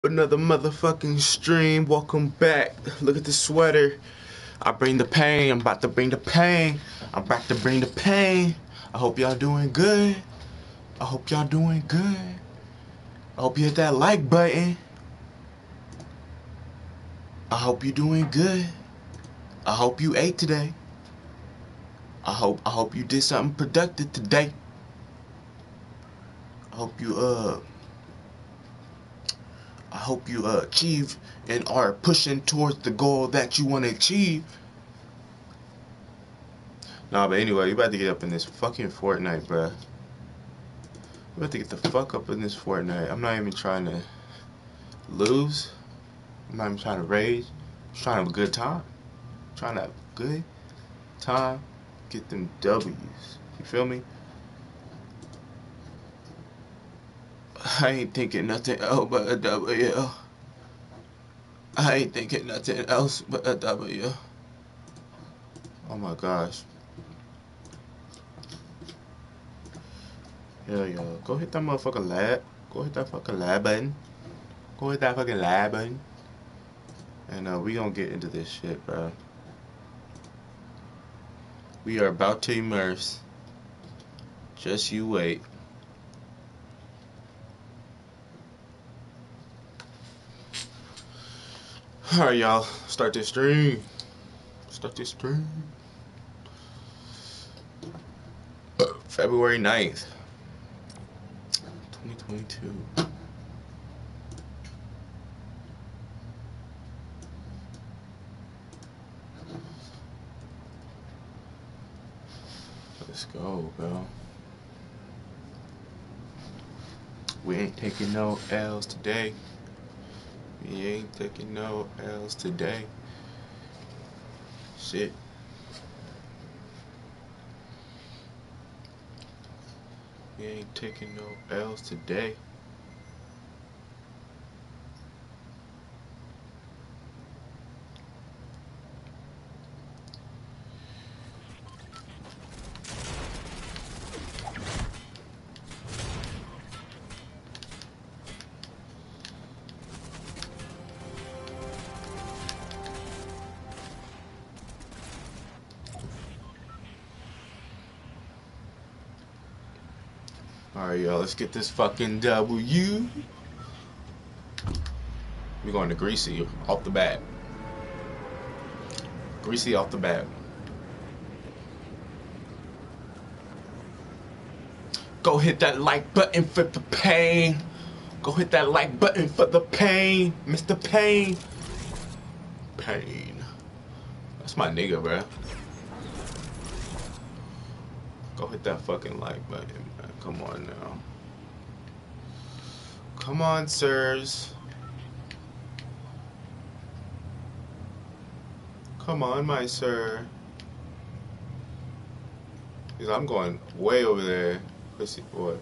Another motherfucking stream. Welcome back. Look at the sweater. I bring the pain. I'm about to bring the pain. I'm back to bring the pain. I hope y'all doing good. I hope y'all doing good. I hope you hit that like button. I hope you doing good. I hope you ate today. I hope you did something productive today. I hope you achieve and are pushing towards the goal that you want to achieve. Nah, but anyway, you about to get up in this fucking Fortnite, bruh. You about to get the fuck up in this Fortnite. I'm not even trying to lose. I'm not even trying to rage. I'm just trying to have a good time. I'm trying to have a good time. Get them W's. You feel me? I ain't thinking nothing else but a W. I ain't thinking nothing else but a W. Oh my gosh. Hell yeah. Go hit that motherfucking lab. Go hit that fucking lab button. Go hit that fucking lab button. And we gonna get into this shit, bro. We are about to immerse. Just you wait. Alright, y'all. Start this stream. Start this stream. February 9th, 2022. Let's go, bro. We ain't taking no L's today. We ain't taking no L's today. Shit. We ain't taking no L's today. Alright, y'all, let's get this fucking W. We're going to Greasy off the bat. Greasy off the bat. Go hit that like button for the pain. Go hit that like button for the pain. Mr. Pain. Pain. That's my nigga, bruh. Go hit that fucking like button, man. Come on now. Come on, sirs. Come on, my sir. Because I'm going way over there. Pussy boy.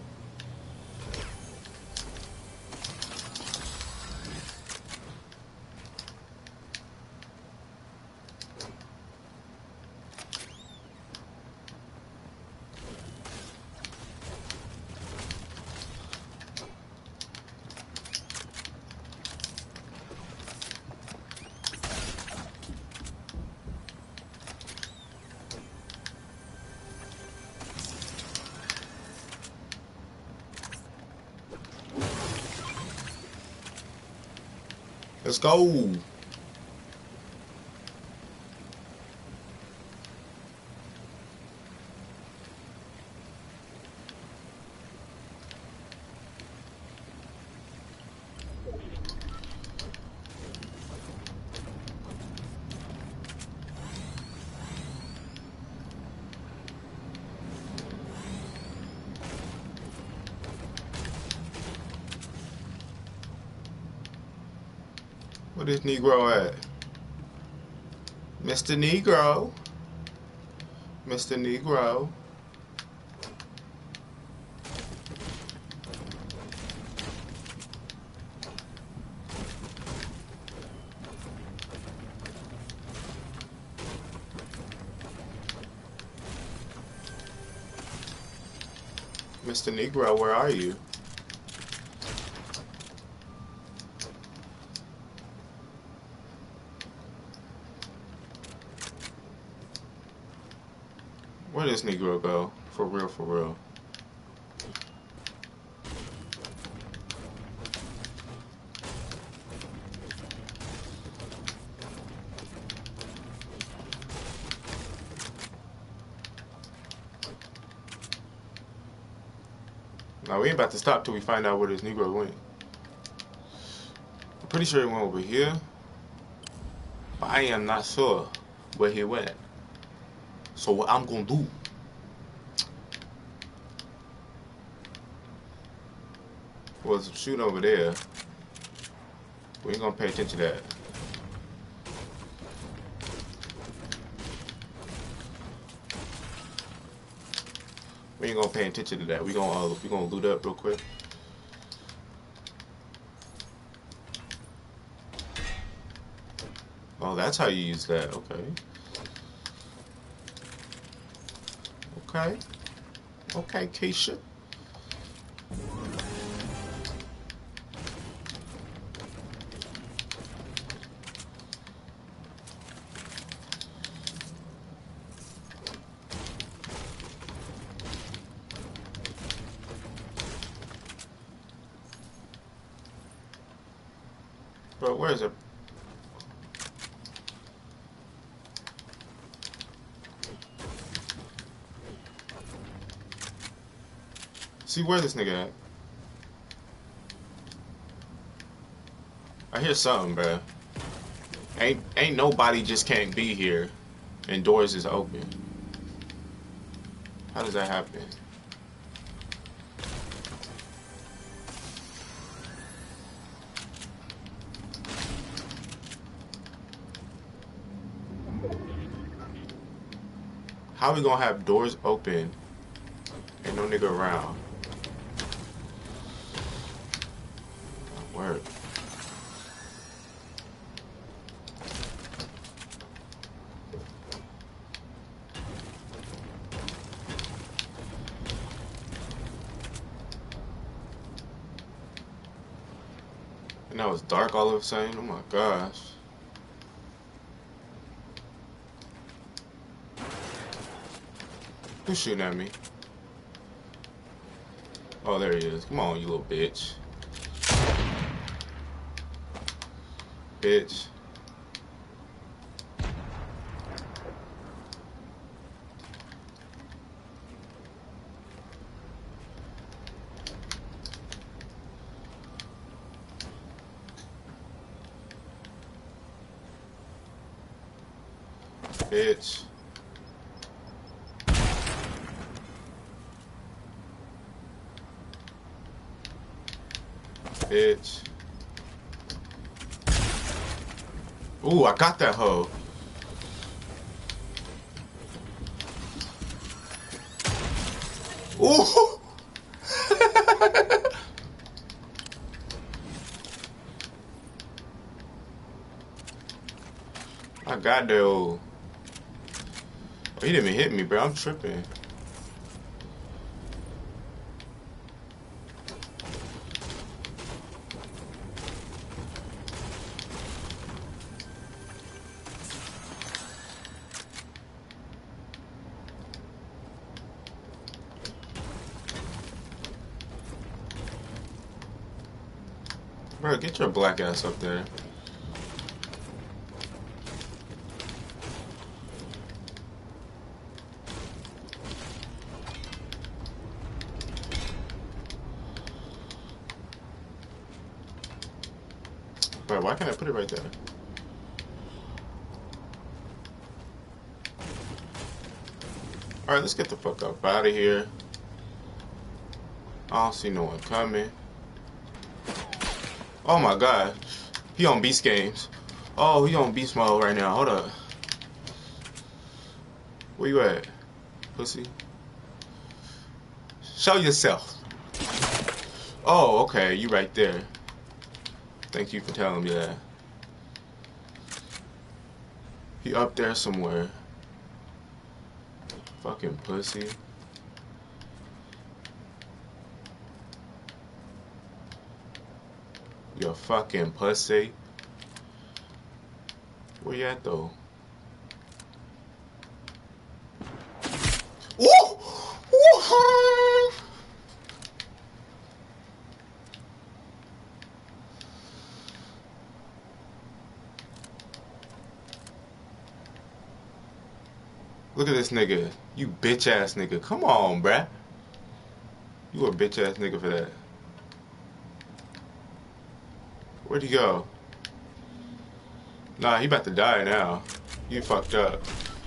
Let's go. Where this Negro at? Mr. Negro. Mr. Negro. Mr. Negro, where are you? Where this Negro go? For real, for real. Now, we ain't about to stop till we find out where this Negro went. I'm pretty sure he went over here. But I am not sure where he went. So what I'm gonna do... was shooting over there. We ain't gonna pay attention to that. We ain't gonna pay attention to that. We gonna loot up real quick. Oh, that's how you use that. Okay. Okay. Okay, Keisha. Bro, where is it? See, where this nigga at? I hear something, bro. Ain't nobody just can't be here and doors is open. How does that happen? How we gonna have doors open and no nigga around? Word. And now it's dark all of a sudden. Oh my gosh. Who's shooting at me? Oh, there he is. Come on, you little bitch. Bitch. Bitch. Bitch. Ooh, I got that hoe. Ooh. I got that hoe. Oh, he didn't even hit me, bro. I'm tripping. Bro, get your black ass up there. Bro, why can't I put it right there? Alright, let's get the fuck up out of here. I don't see no one coming. Oh my god. He on beast games. Oh, he on beast mode right now. Hold up. Where you at, pussy? Show yourself. Oh, okay. You right there. Thank you for telling me that. He up there somewhere. Fucking pussy. You fucking pussy. Where you at though? Woo! Woo! Look at this nigga. You bitch ass nigga. Come on, bruh. You a bitch ass nigga for that. Where'd he go? Nah, he about to die now. You fucked up.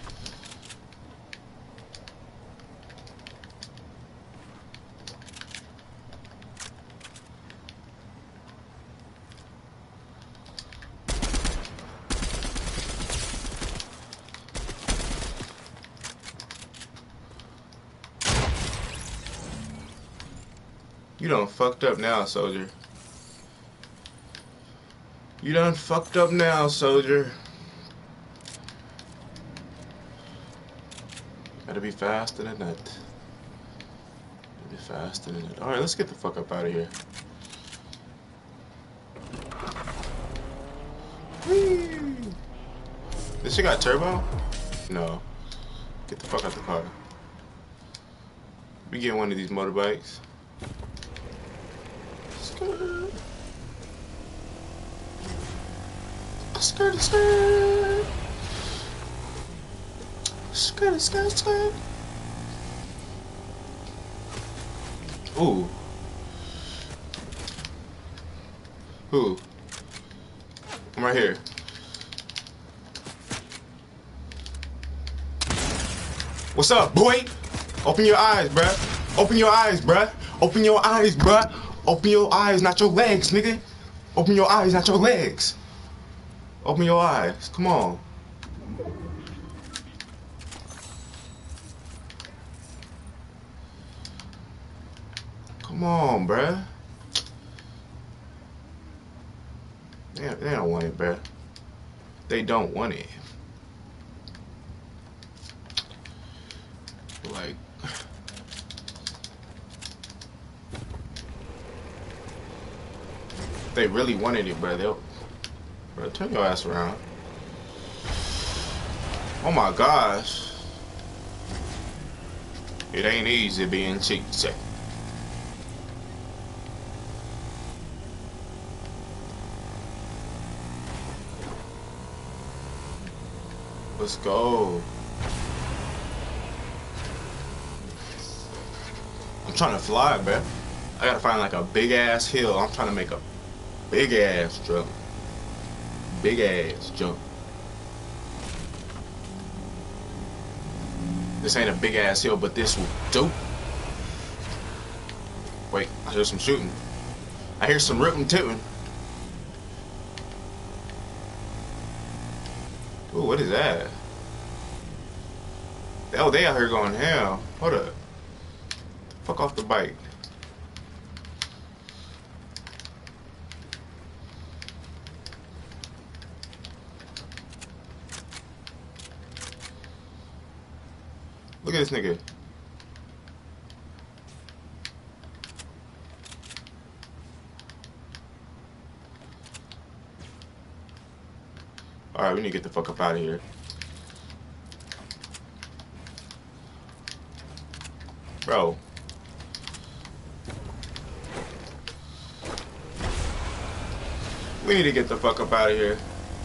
You done fucked up now, soldier. You done fucked up now, soldier. Gotta be faster than that. Gotta be faster than that. Alright, let's get the fuck up out of here. Whee! This shit got turbo? No. Get the fuck out the car. We get one of these motorbikes. Skirt, skirt. Skirt, skirt, skirt. Ooh. Who? I'm right here. What's up, boy? Open your eyes, bruh. Open your eyes, bruh. Open your eyes, bruh. Open your eyes, not your legs, nigga. Open your eyes, not your legs. Open your eyes. Come on. Come on, bruh. They don't want it, bruh. They don't want it. Like... they really wanted it, bruh. They'll... Bro, turn your ass around. Oh my gosh. It ain't easy being cheap. Let's go. I'm trying to fly, bro. I gotta find like a big ass hill. I'm trying to make a big ass jump. Big ass jump. This ain't a big ass hill, but this will do. Wait, I hear some shooting. I hear some rootin' tootin'. Ooh, what is that? Oh, they out here going hell. Hold up. Fuck off the bike. Look at this nigga. Alright, we need to get the fuck up out of here. Bro. We need to get the fuck up out of here.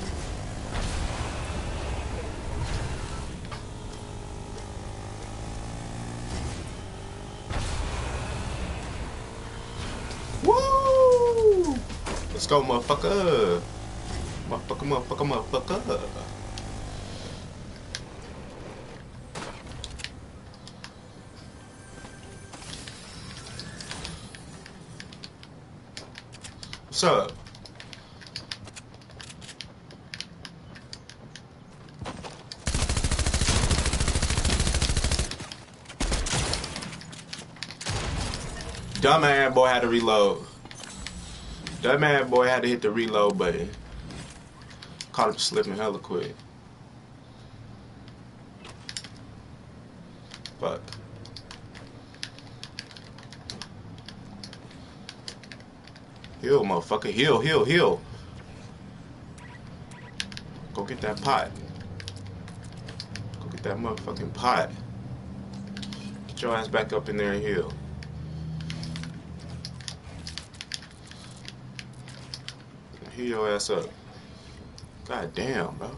Woo! Let's go, motherfucker. Motherfucker, motherfucker, motherfucker. What's up? Dumbass boy had to reload. Dumbass boy had to hit the reload button. Caught him slipping hella quick. Fuck. Heal, motherfucker. Heal, heal, heal. Go get that pot. Go get that motherfucking pot. Get your ass back up in there and heal. Heal your ass up. God damn, bro.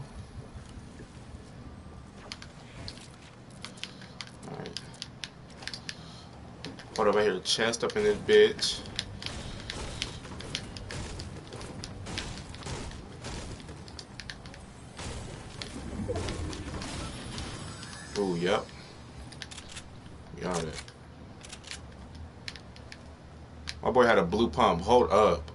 Alright. Hold up, I hear a chest up in this bitch. Ooh, yep. Got it. My boy had a blue pump. Hold up.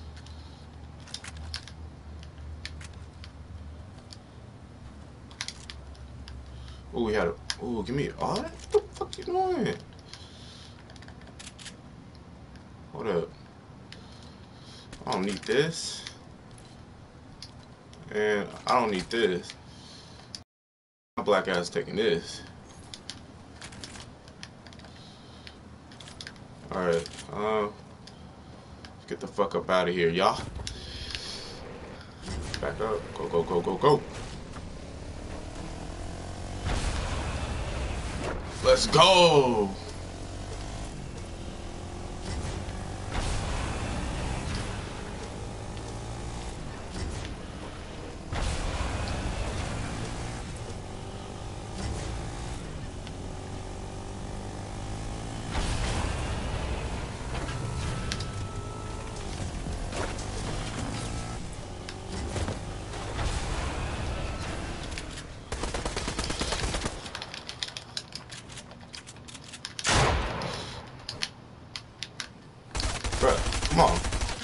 Ooh, we had a... Ooh, give me all that? What the fuck you doing? Hold up. I don't need this. And I don't need this. My black ass taking this. Alright, get the fuck up out of here, y'all. Back up. Go, go, go, go, go. Let's go! Bruh, come on.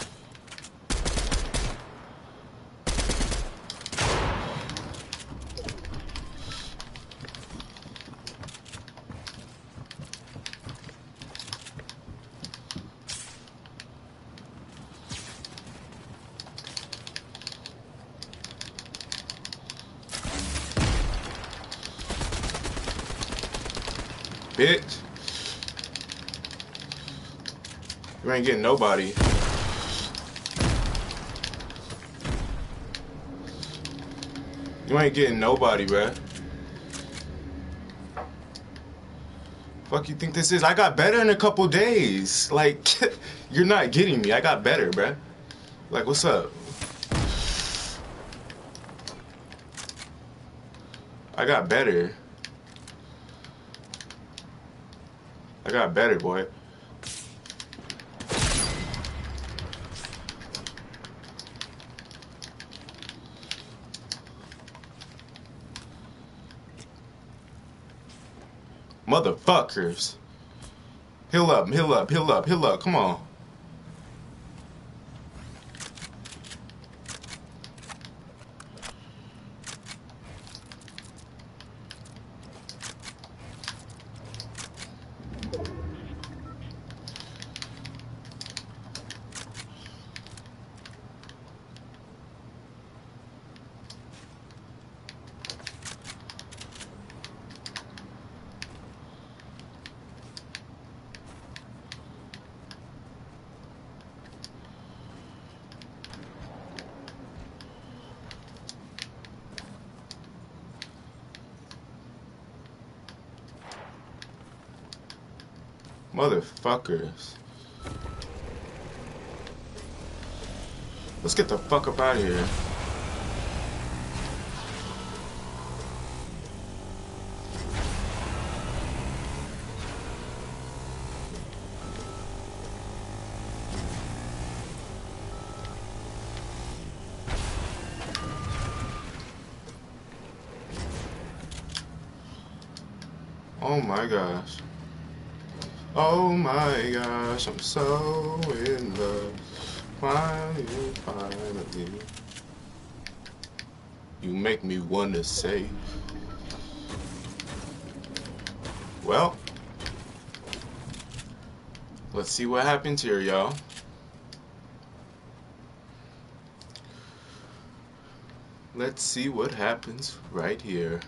Bitch. You ain't getting nobody. You ain't getting nobody, bruh. Fuck you think this is? I got better in a couple days. Like, you're not getting me. I got better, bruh. Like, what's up? I got better. I got better, boy. Motherfuckers. Heal up, heal up, heal up, heal up. Come on. Motherfuckers. Let's get the fuck up out of here. Oh my gosh. Oh my gosh, I'm so in love. Finally, finally. You make me wanna say. Well, let's see what happens here, y'all. Let's see what happens right here.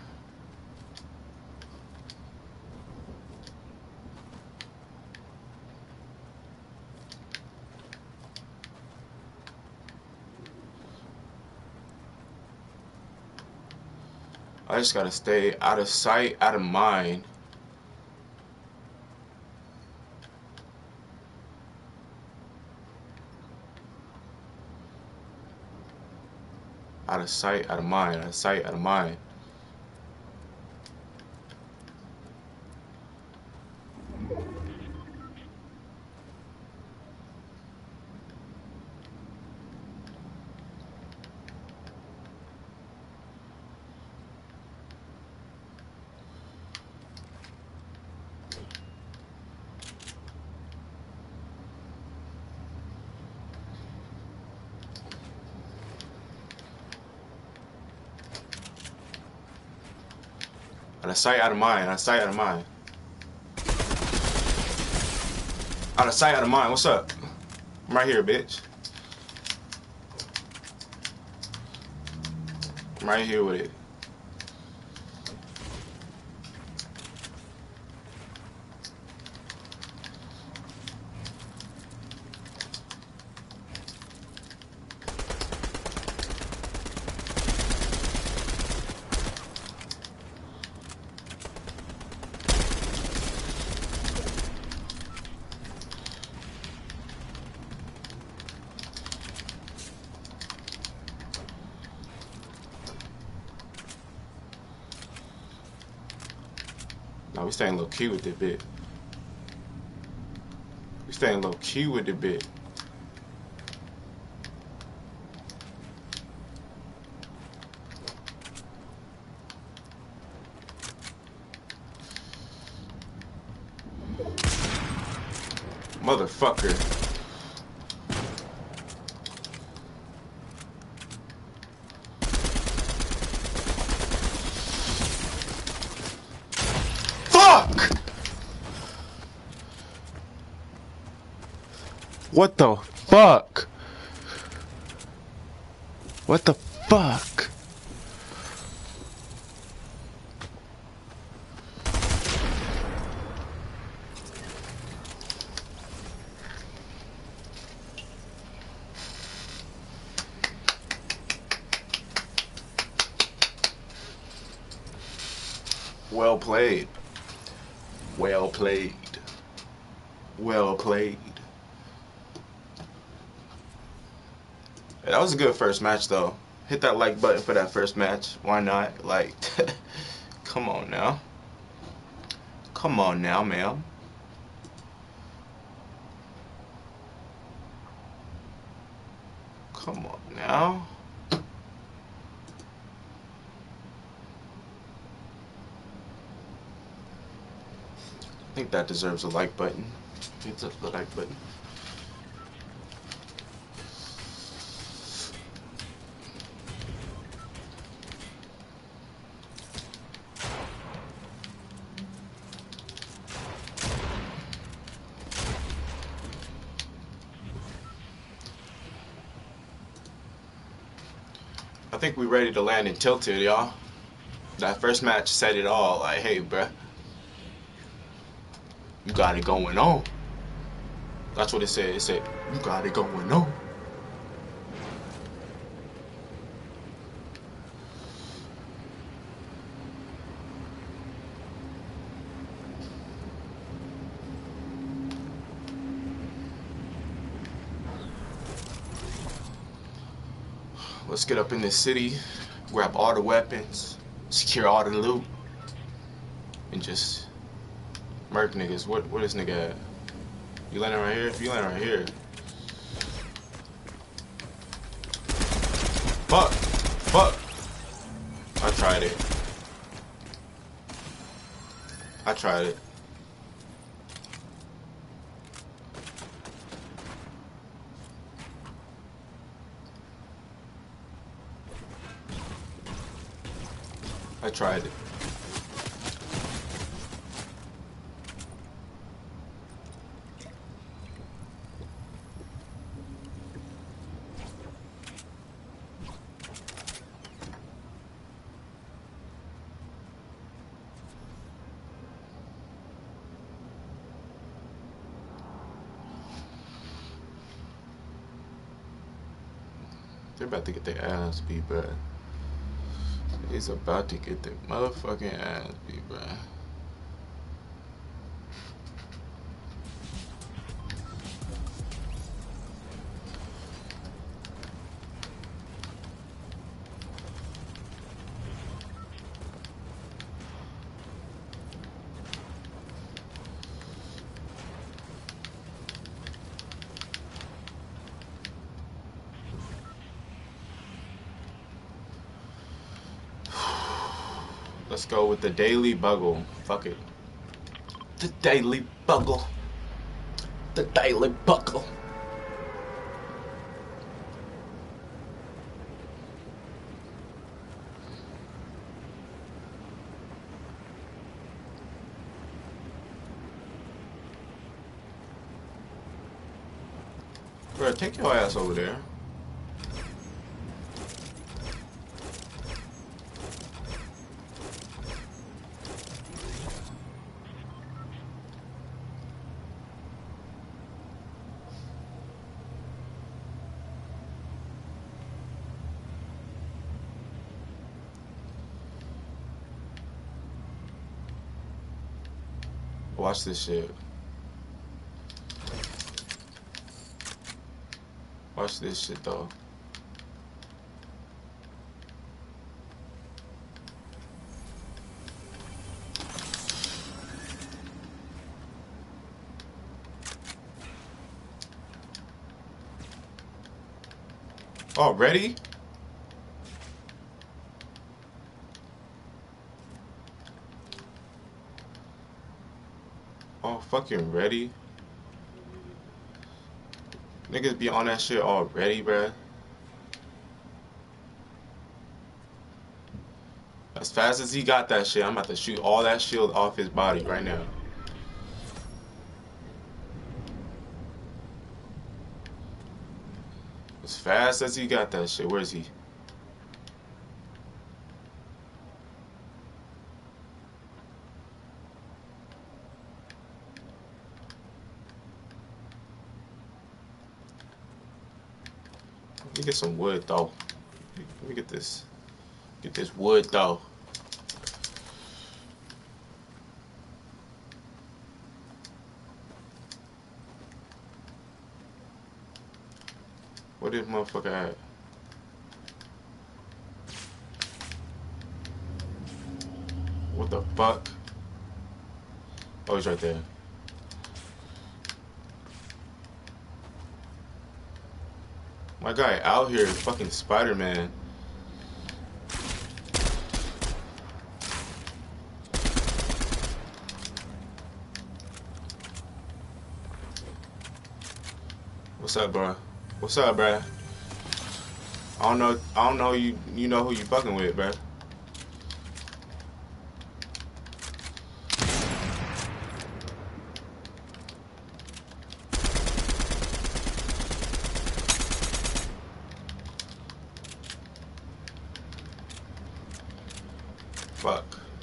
I just gotta stay out of sight, out of mind. Out of sight, out of mind. Out of sight, out of mind. Out of sight, out of mind. Out of sight, out of mind. Out of sight, out of mind. What's up? I'm right here, bitch. I'm right here with it. No, we staying low key with this bit. We staying low key with the bit. Motherfucker. Fuck! What the fuck? What the fuck? Well played. Well played. Well played. Hey, that was a good first match though. Hit that like button for that first match. Why not? Like, come on now. Come on now, ma'am. Come on now. I think that deserves a like button. Hit the like button. I think we ready to land in Tilted, y'all. That first match said it all. Like, hey, bruh, you got it going on. That's what it said. It said, you got it going on. Let's get up in this city, grab all the weapons, secure all the loot, and just murk niggas. What is nigga at? You landing right here? You landing right here. Fuck. Fuck. I tried it. I tried it. I tried it. They're about to get their ass beat, bruh. He's about to get their motherfucking ass beat, bruh. Let's go with the Daily Bugle. Fuck it. The Daily Bugle. The Daily Bugle. Bro, take your ass over there. Watch this shit. Watch this shit though. Already? Oh, fucking ready? Niggas be on that shit already, bruh. As fast as he got that shit, I'm about to shoot all that shield off his body right now. As fast as he got that shit, where is he? Let me get some wood though. Let me get this. Get this wood though. What this motherfucker at? What the fuck? Oh, he's right there. My guy out here is fucking Spider-Man. What's up, bro? What's up, bro? I don't know you know who you fucking with, bro. Fuck.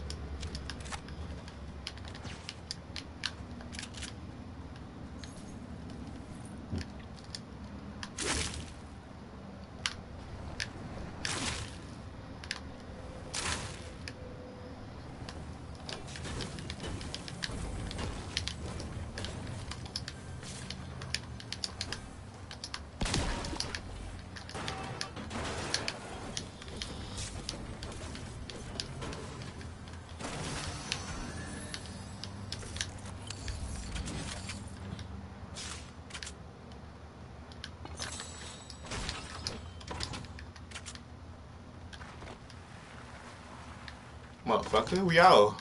Motherfucker, we out.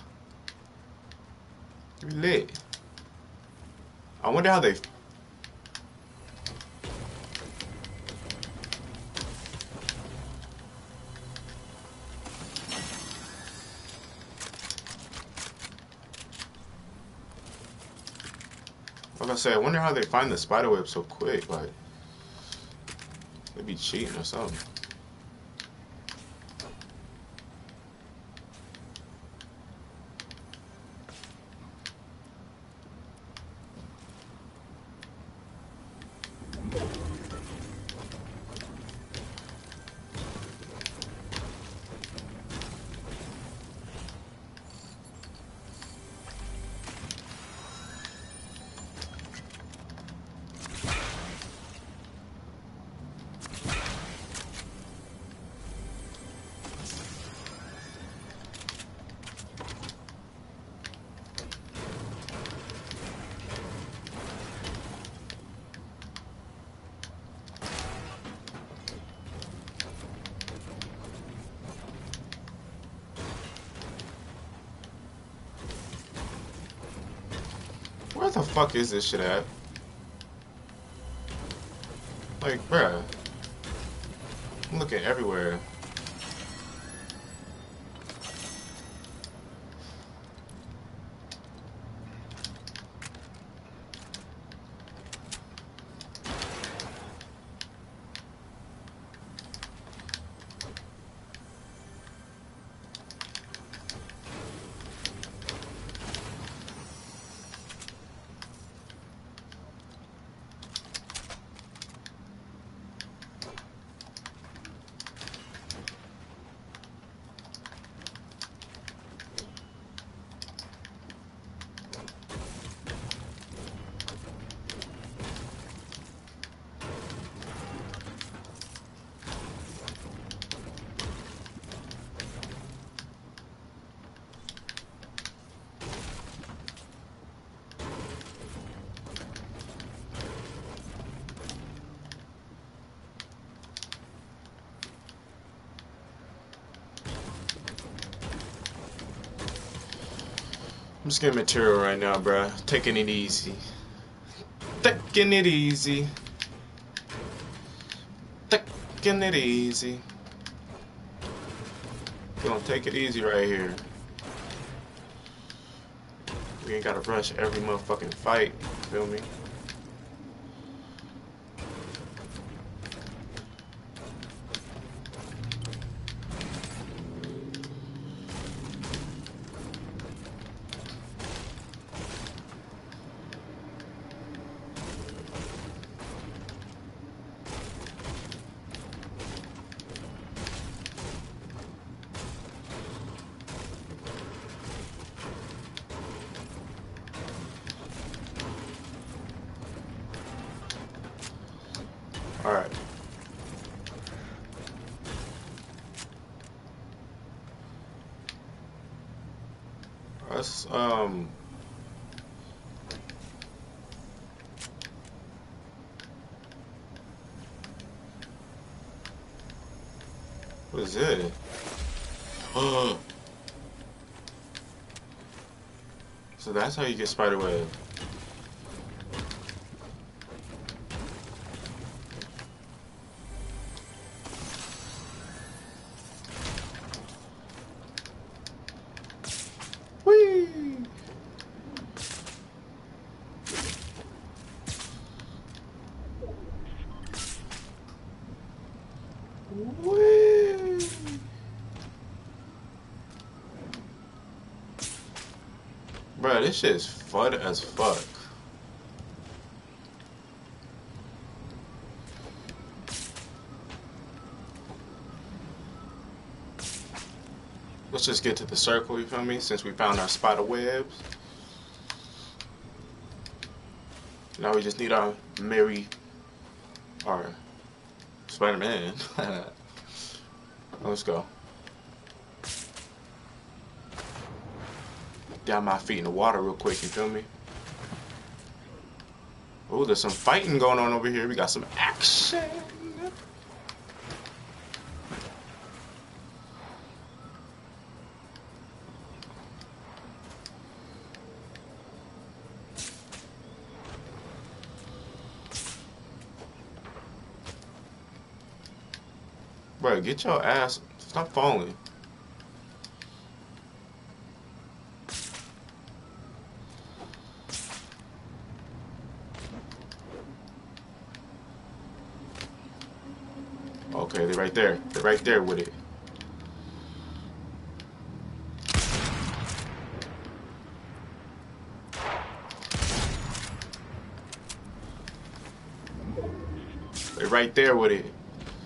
We lit. I wonder how they... Like I said, I wonder how they find the spider web so quick. Like, they be cheating or something. the fuck is this shit at? Like, bruh. I'm looking everywhere. I'm just getting material right now, bruh. Taking it easy. Taking it easy. Taking it easy. We're gonna take it easy right here. We ain't gotta rush every motherfucking fight. Feel me? Alright. Let's, what is it? So that's how you get spiderweb. Whee! Whee! Bruh, this shit is fun as fuck. Let's just get to the circle, you feel me? Since we found our spider webs. Now we just need our Spider-Man. Let's go. Down my feet in the water real quick, you feel me? Oh, there's some fighting going on over here. We got some action. Bro, get your ass. Stop falling. Okay, they're right there. They're right there with it. They're right there with it.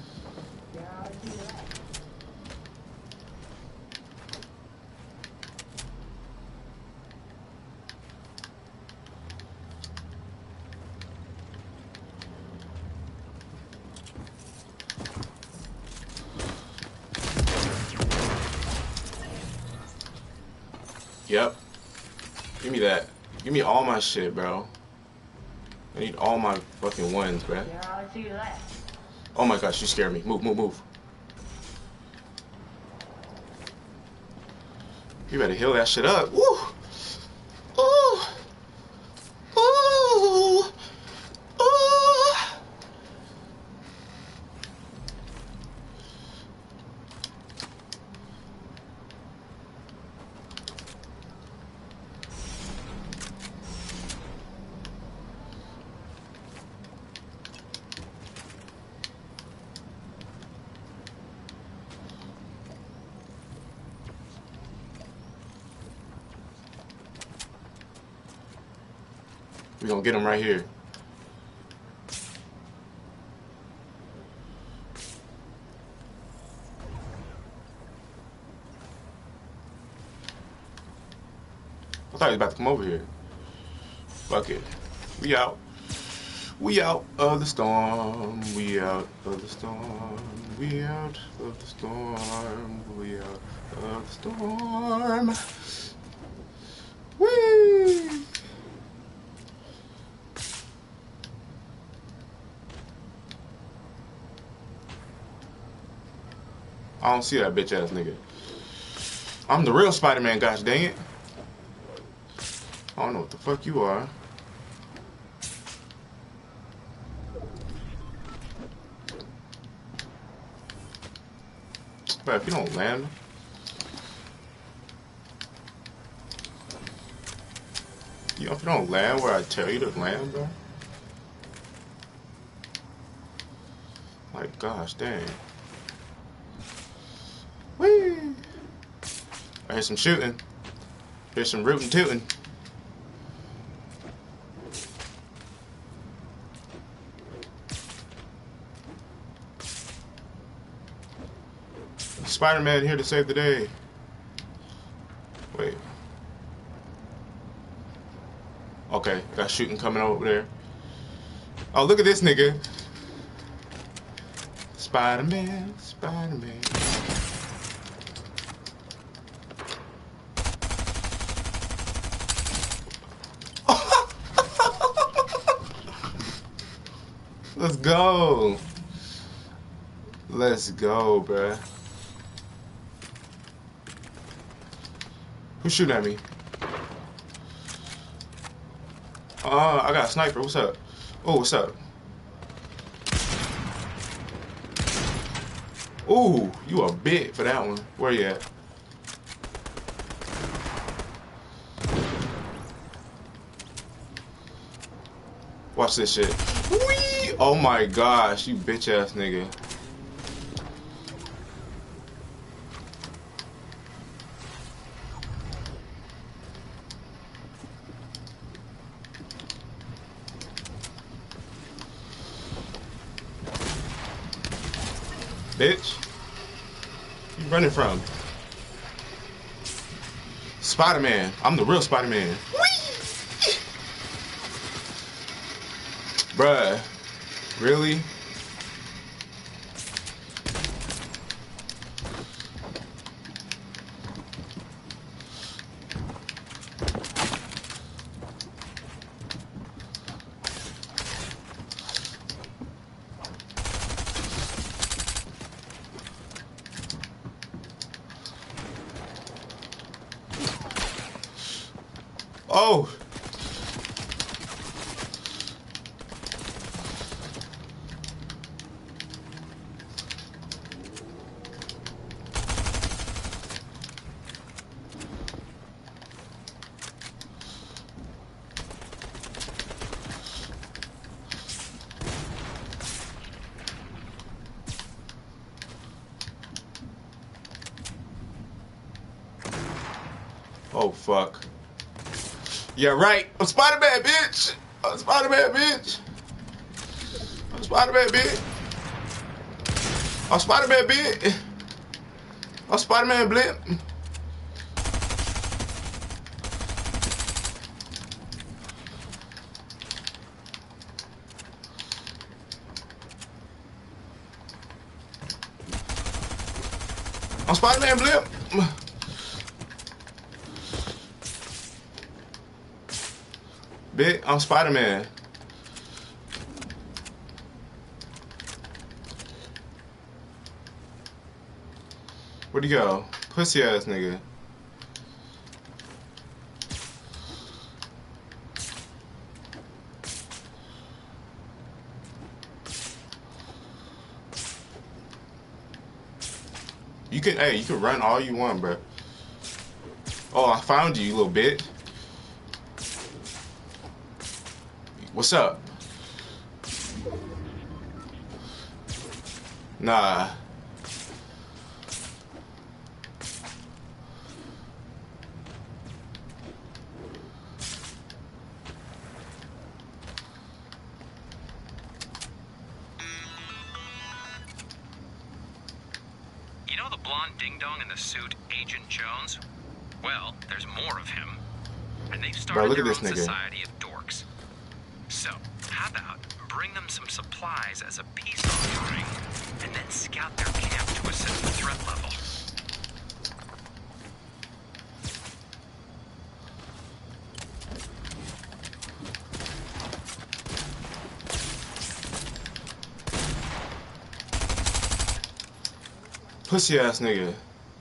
Yep. Give me that. Give me all my shit, bro. I need all my fucking ones, bro. Oh my gosh, you scared me. Move, move, move. You better heal that shit up. Woo! Ooh! Ooh! We're gonna get him right here. I thought he was about to come over here. Fuck it. We out. We out of the storm. We out of the storm. We out of the storm. We out of the storm. Whee! I don't see that bitch ass nigga. I'm the real Spider-Man, gosh dang it. I don't know what the fuck you are. But if you don't land, if you don't land where I tell you to land, bro. Like, gosh dang. Whee! I hear some shooting. Here's some rootin' tootin'. Spider-Man here to save the day. Wait. Okay, got shooting coming over there. Oh, look at this nigga. Spider-Man, Spider-Man. Let's go. Let's go, bruh. Who's shooting at me? I got a sniper. What's up? Oh, what's up? Ooh, you a bit for that one. Where you at? Watch this shit. Whee! Oh my gosh, you bitch ass nigga. Bitch. You running from? Spider-Man. I'm the real Spider-Man. Bruh. Really? Oh! Oh, fuck. Yeah, right. I'm Spider-Man, bitch. I'm Spider-Man, bitch. I'm Spider-Man, bitch. I'm Spider-Man, bitch. I'm Spider-Man, blip. I'm Spider-Man, blip. Bitch, I'm Spider-Man. Where'd he go? Pussy ass nigga. You can run all you want, bro. Oh, I found you, you little bitch. What's up? Nah. blonde ding-dong in the suit, Agent Jones? Well, there's more of him. And they've started their own society of dorks. So, how about bring them some supplies as a peace offering, and then scout their camp to assess the threat level? Pussy ass nigga.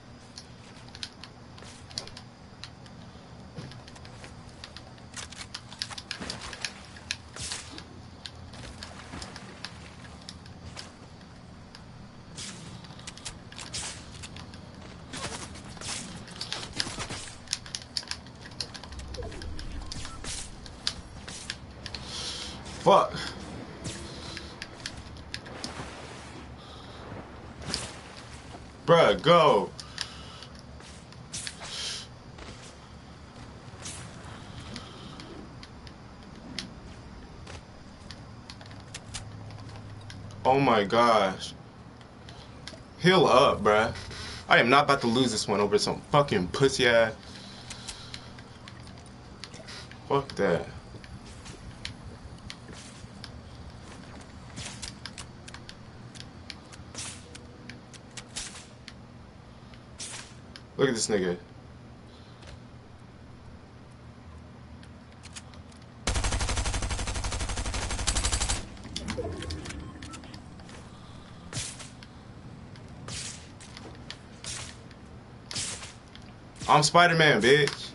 Fuck. Bruh, go. Oh my gosh. Heal up, bruh. I am not about to lose this one over some fucking pussy ass. Fuck that. Look at this nigga. I'm Spider-Man, bitch.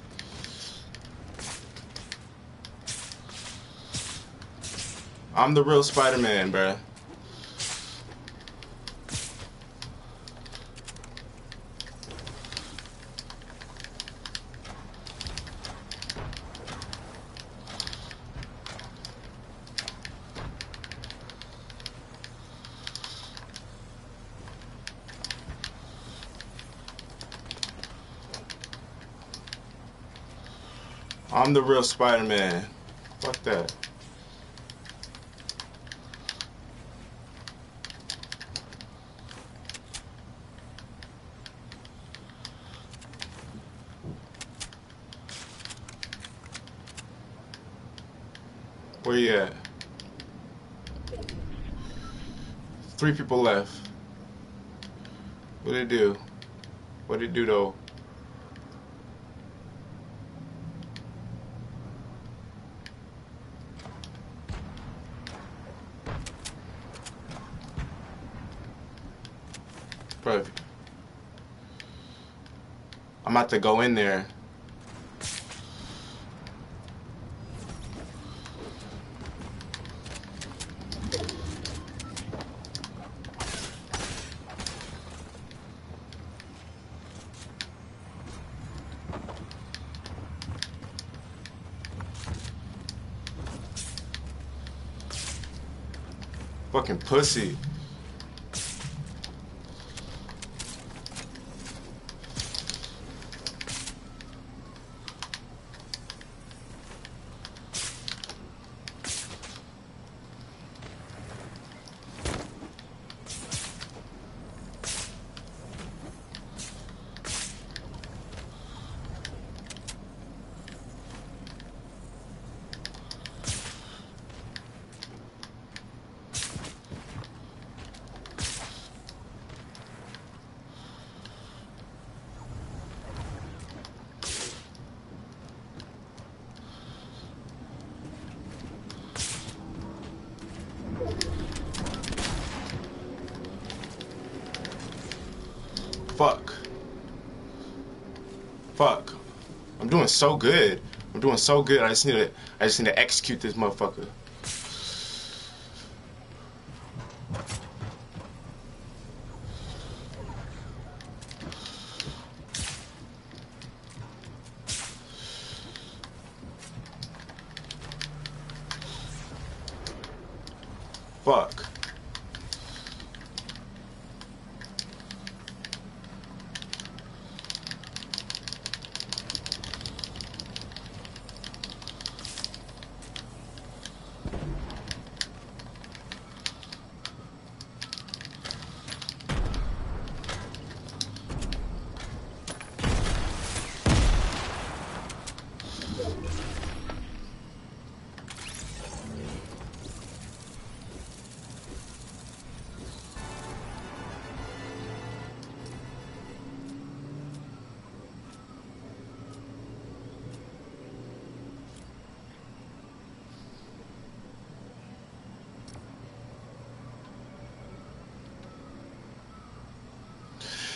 I'm the real Spider-Man, bruh. I'm the real Spider-Man. Fuck that. Where you at? 3 people left. What'd it do? What'd it do though? Bro, I'm about to go in there. Fucking pussy. Fuck. Fuck. I'm doing so good. I'm doing so good. I just need to execute this motherfucker. Fuck.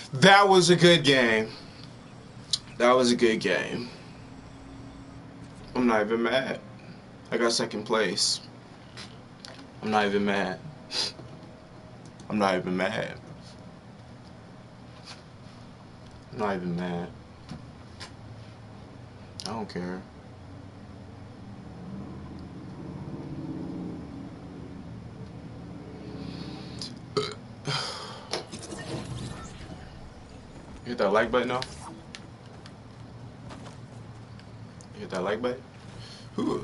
That was a good game. That was a good game. I'm not even mad. I got second place. I'm not even mad. I'm not even mad. I'm not even mad. I don't care. Hit that like button now. Hit that like button. Ooh.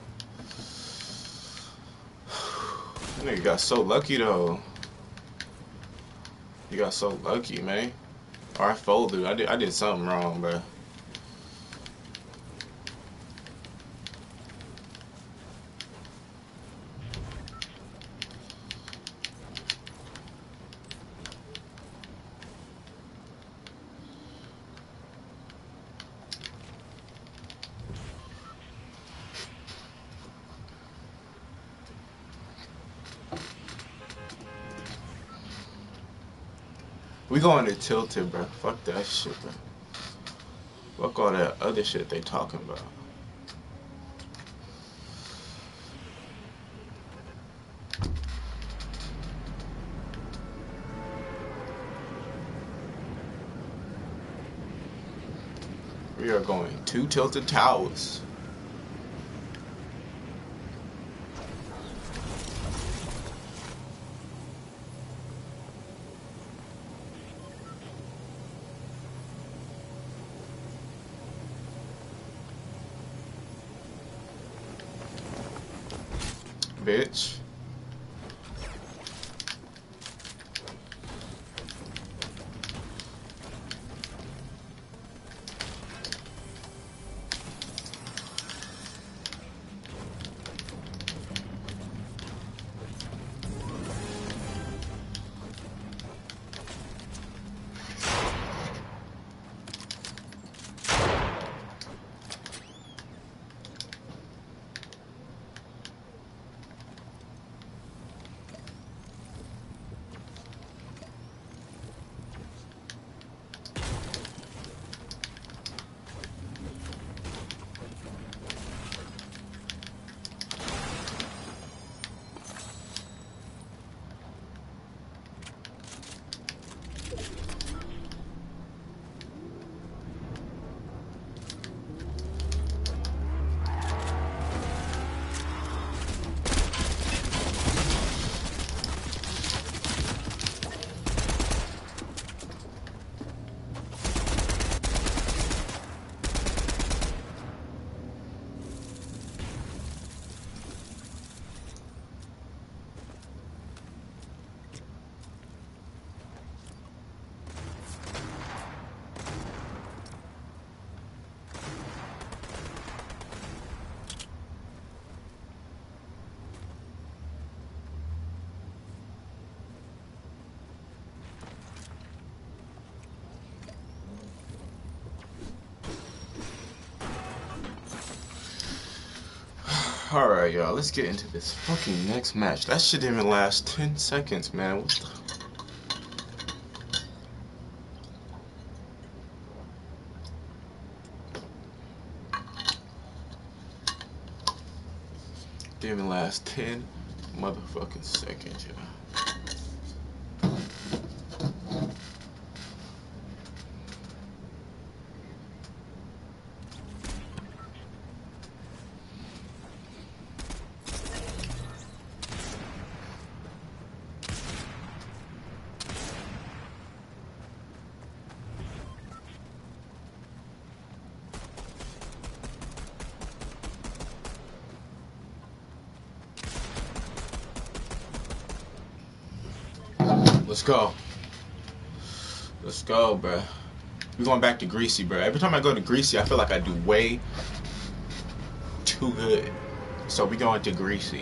That nigga got so lucky though. You got so lucky, man. Or I folded. I did something wrong, bro. We going to Tilted, bro. Fuck that shit, bro. Fuck all that other shit they talking about. We are going to Tilted Towers. Bitch. Alright, y'all, let's get into this fucking next match. That shit didn't even last 10 seconds, man. What the... Didn't even last 10 motherfucking seconds, y'all. Let's go. Let's go, bruh. We're going back to Greasy, bruh. Every time I go to Greasy, I feel like I do way too good. So we going to Greasy.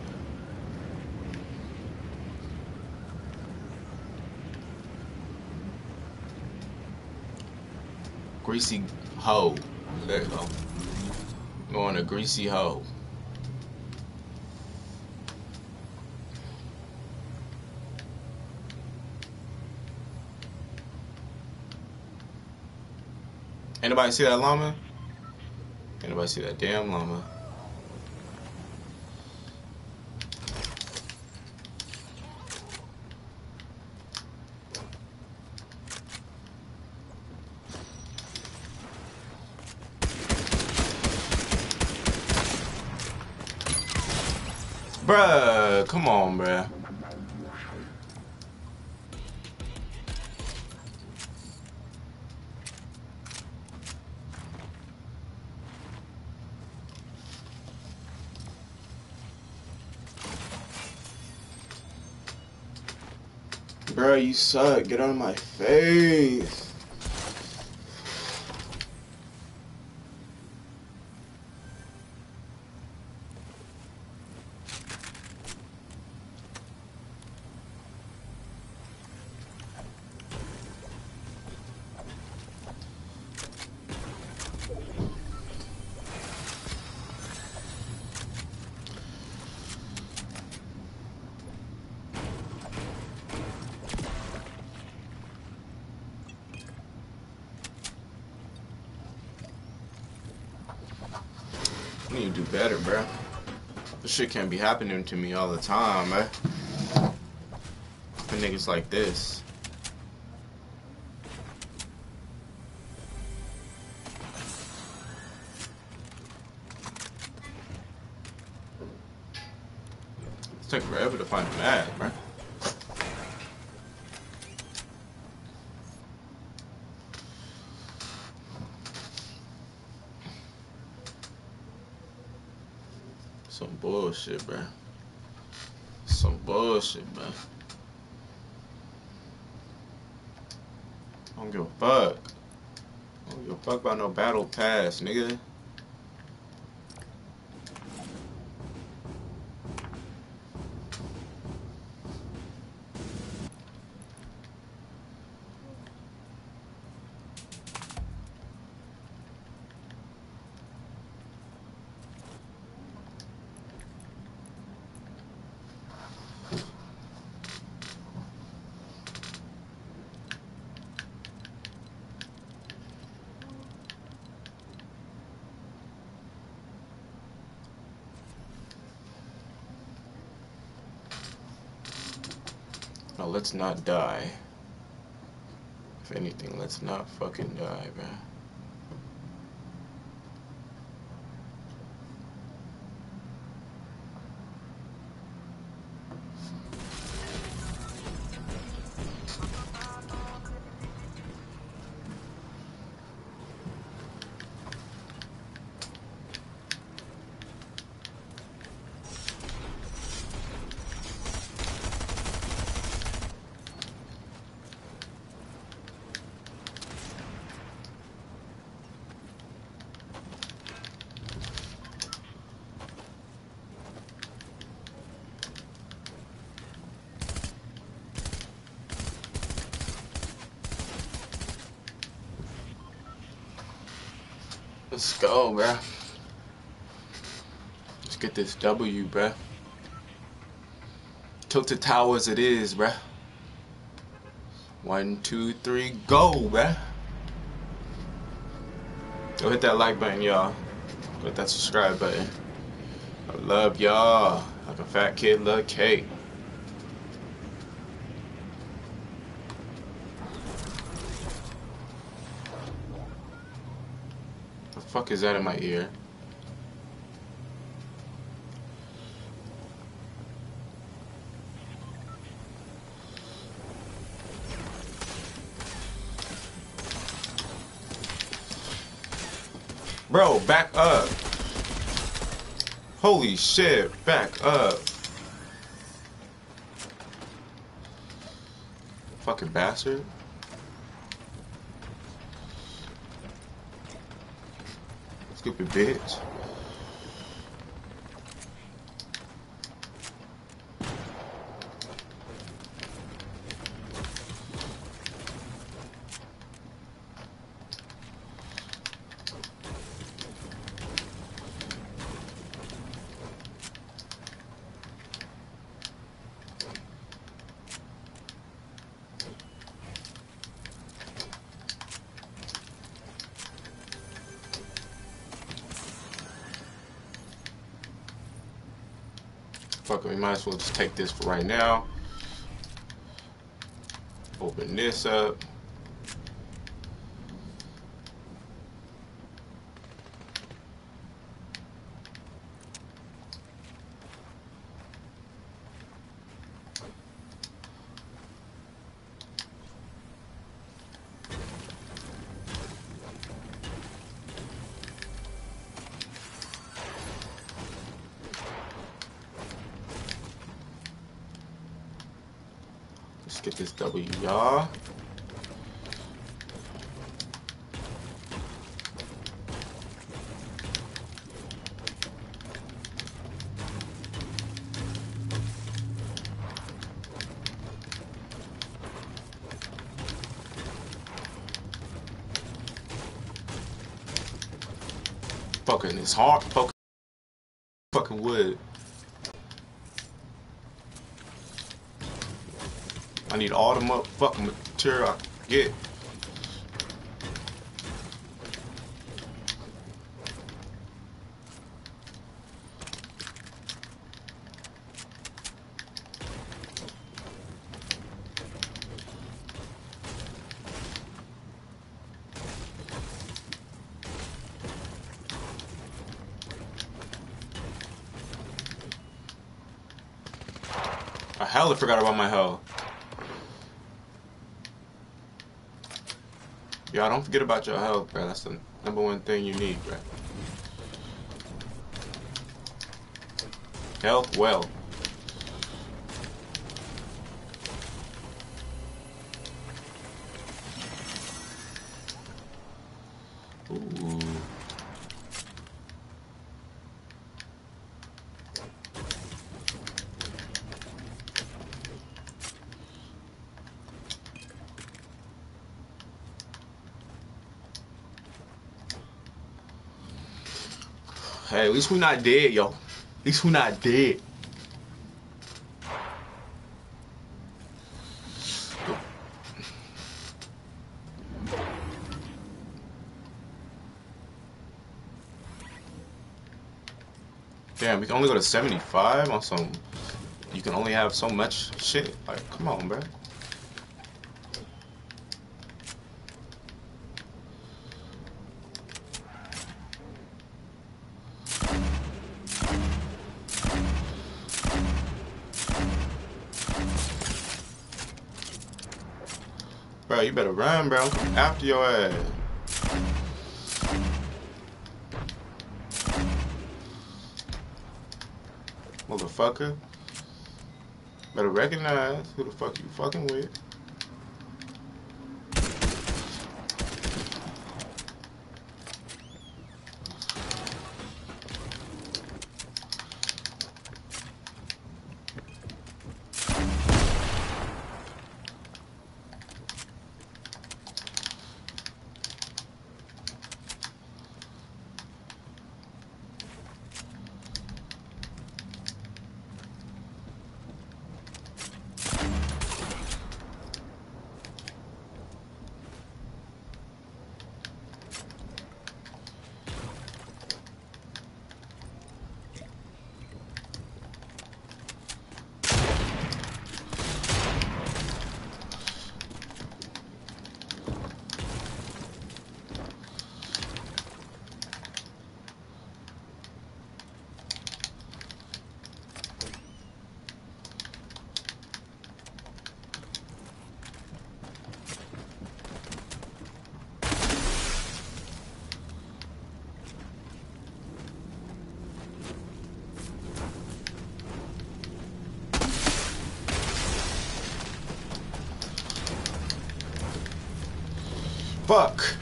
Greasy Hoe. There you go. Going to Greasy Hoe. Anybody see that llama? Anybody see that damn llama? Bruh, come on, bruh. Bruh, you suck. Get out of my face. I need to do better, bruh. This shit can't be happening to me all the time, bruh. For niggas like this. It took forever to find a mag, bruh. Some bullshit, bruh. Some bullshit, bruh. I don't give a fuck. I don't give a fuck about no battle pass, nigga. No, let's not die. If anything, let's not fucking die, bruh. Let's go, bruh. Let's get this W, bruh. Tilted Towers it is, bruh. 1, 2, 3, go, bruh. Go hit that like button, y'all. Go hit that subscribe button. I love y'all. Like a fat kid love cake. The fuck is that in my ear? Bro, back up. Holy shit, back up. Fucking bastard. Stupid bitch. fuck it, we might as well just take this for right now. Open this up. Let's get this W, y'all. Fucking, it's hard. Fucking wood. I need all the motherfucking material I can get. I hella forgot about my health. Y'all don't forget about your health, bro. That's the #1 thing you need, bro. Health, wealth. Ooh. Hey, at least we not dead, yo. At least we not dead. Damn, we can only go to 75 on some. You can only have so much shit. Like, come on, bro. Bro, you better run, bro. I'm coming after your ass. Motherfucker. Better recognize who the fuck you fucking with. Fuck.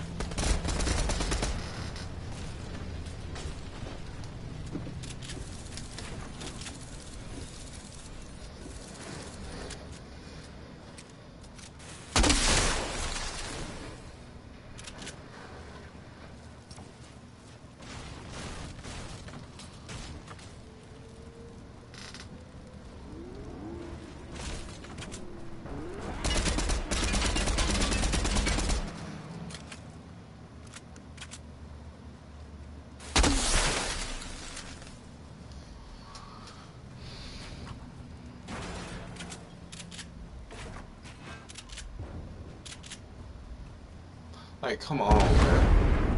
Like, come on, man.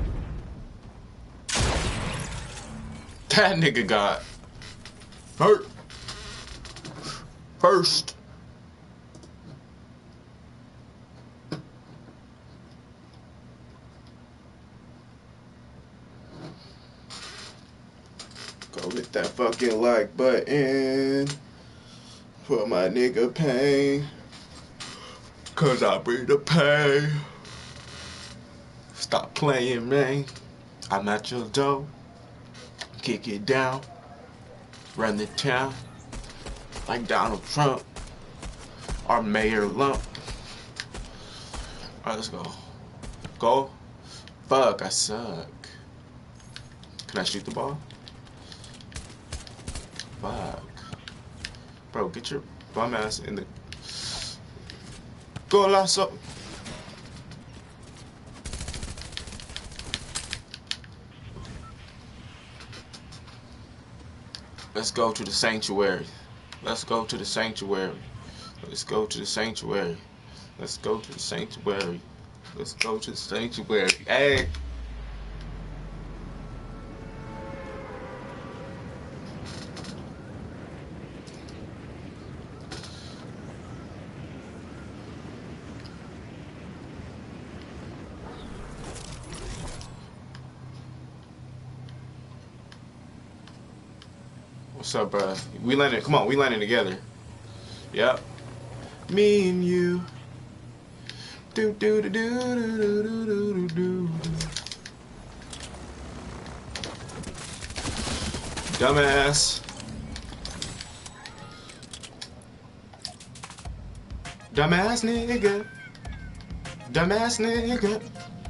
That nigga got hurt first. Go hit that fucking like button for my nigga Pain, 'cause I bring the pain. Stop playing, man. I'm at your door. Kick it down. Run the town like Donald Trump or Mayor Lump. Alright, let's go. Go. Fuck, I suck. Can I shoot the ball? Fuck. Bro, get your bum ass in the... Go, Lasso. Let's go to the sanctuary. Let's go to the sanctuary. Let's go to the sanctuary. Let's go to the sanctuary. Let's go to the sanctuary. Hey. What's up, bro? We landing. Come on, we landing together. Yep. Me and you. Do do do do do do do do do. Dumbass. Dumbass nigga. Dumbass nigga.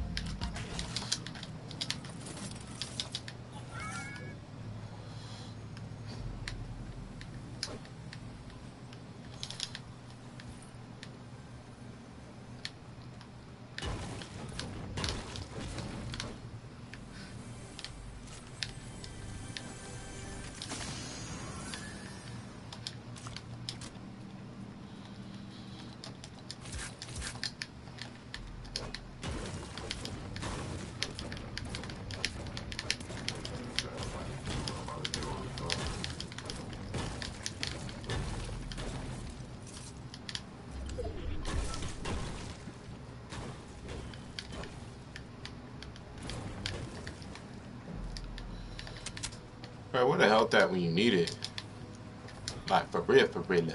Bro, where the hell that when you need it? Like, for real, for real.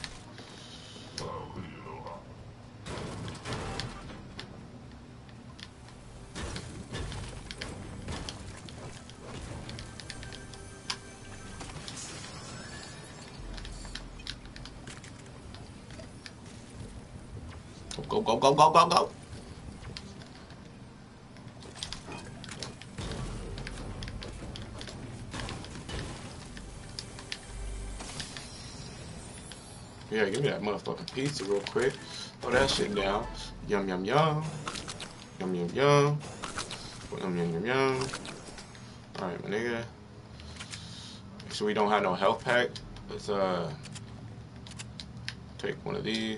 Go, go, go, go, go, go. Yeah, give me that motherfucking pizza real quick. Throw that shit down. Yum, yum, yum. Yum, yum, yum. Yum, yum, yum, yum. Alright, my nigga. Make sure we don't have no health pack. Let's, take one of these.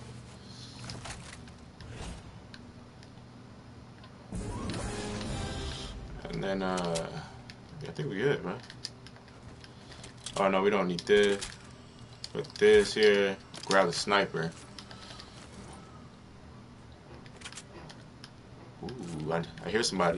And then, yeah, I think we good, bro. Oh, no, we don't need this. Put this here, grab the sniper. Ooh, I hear somebody.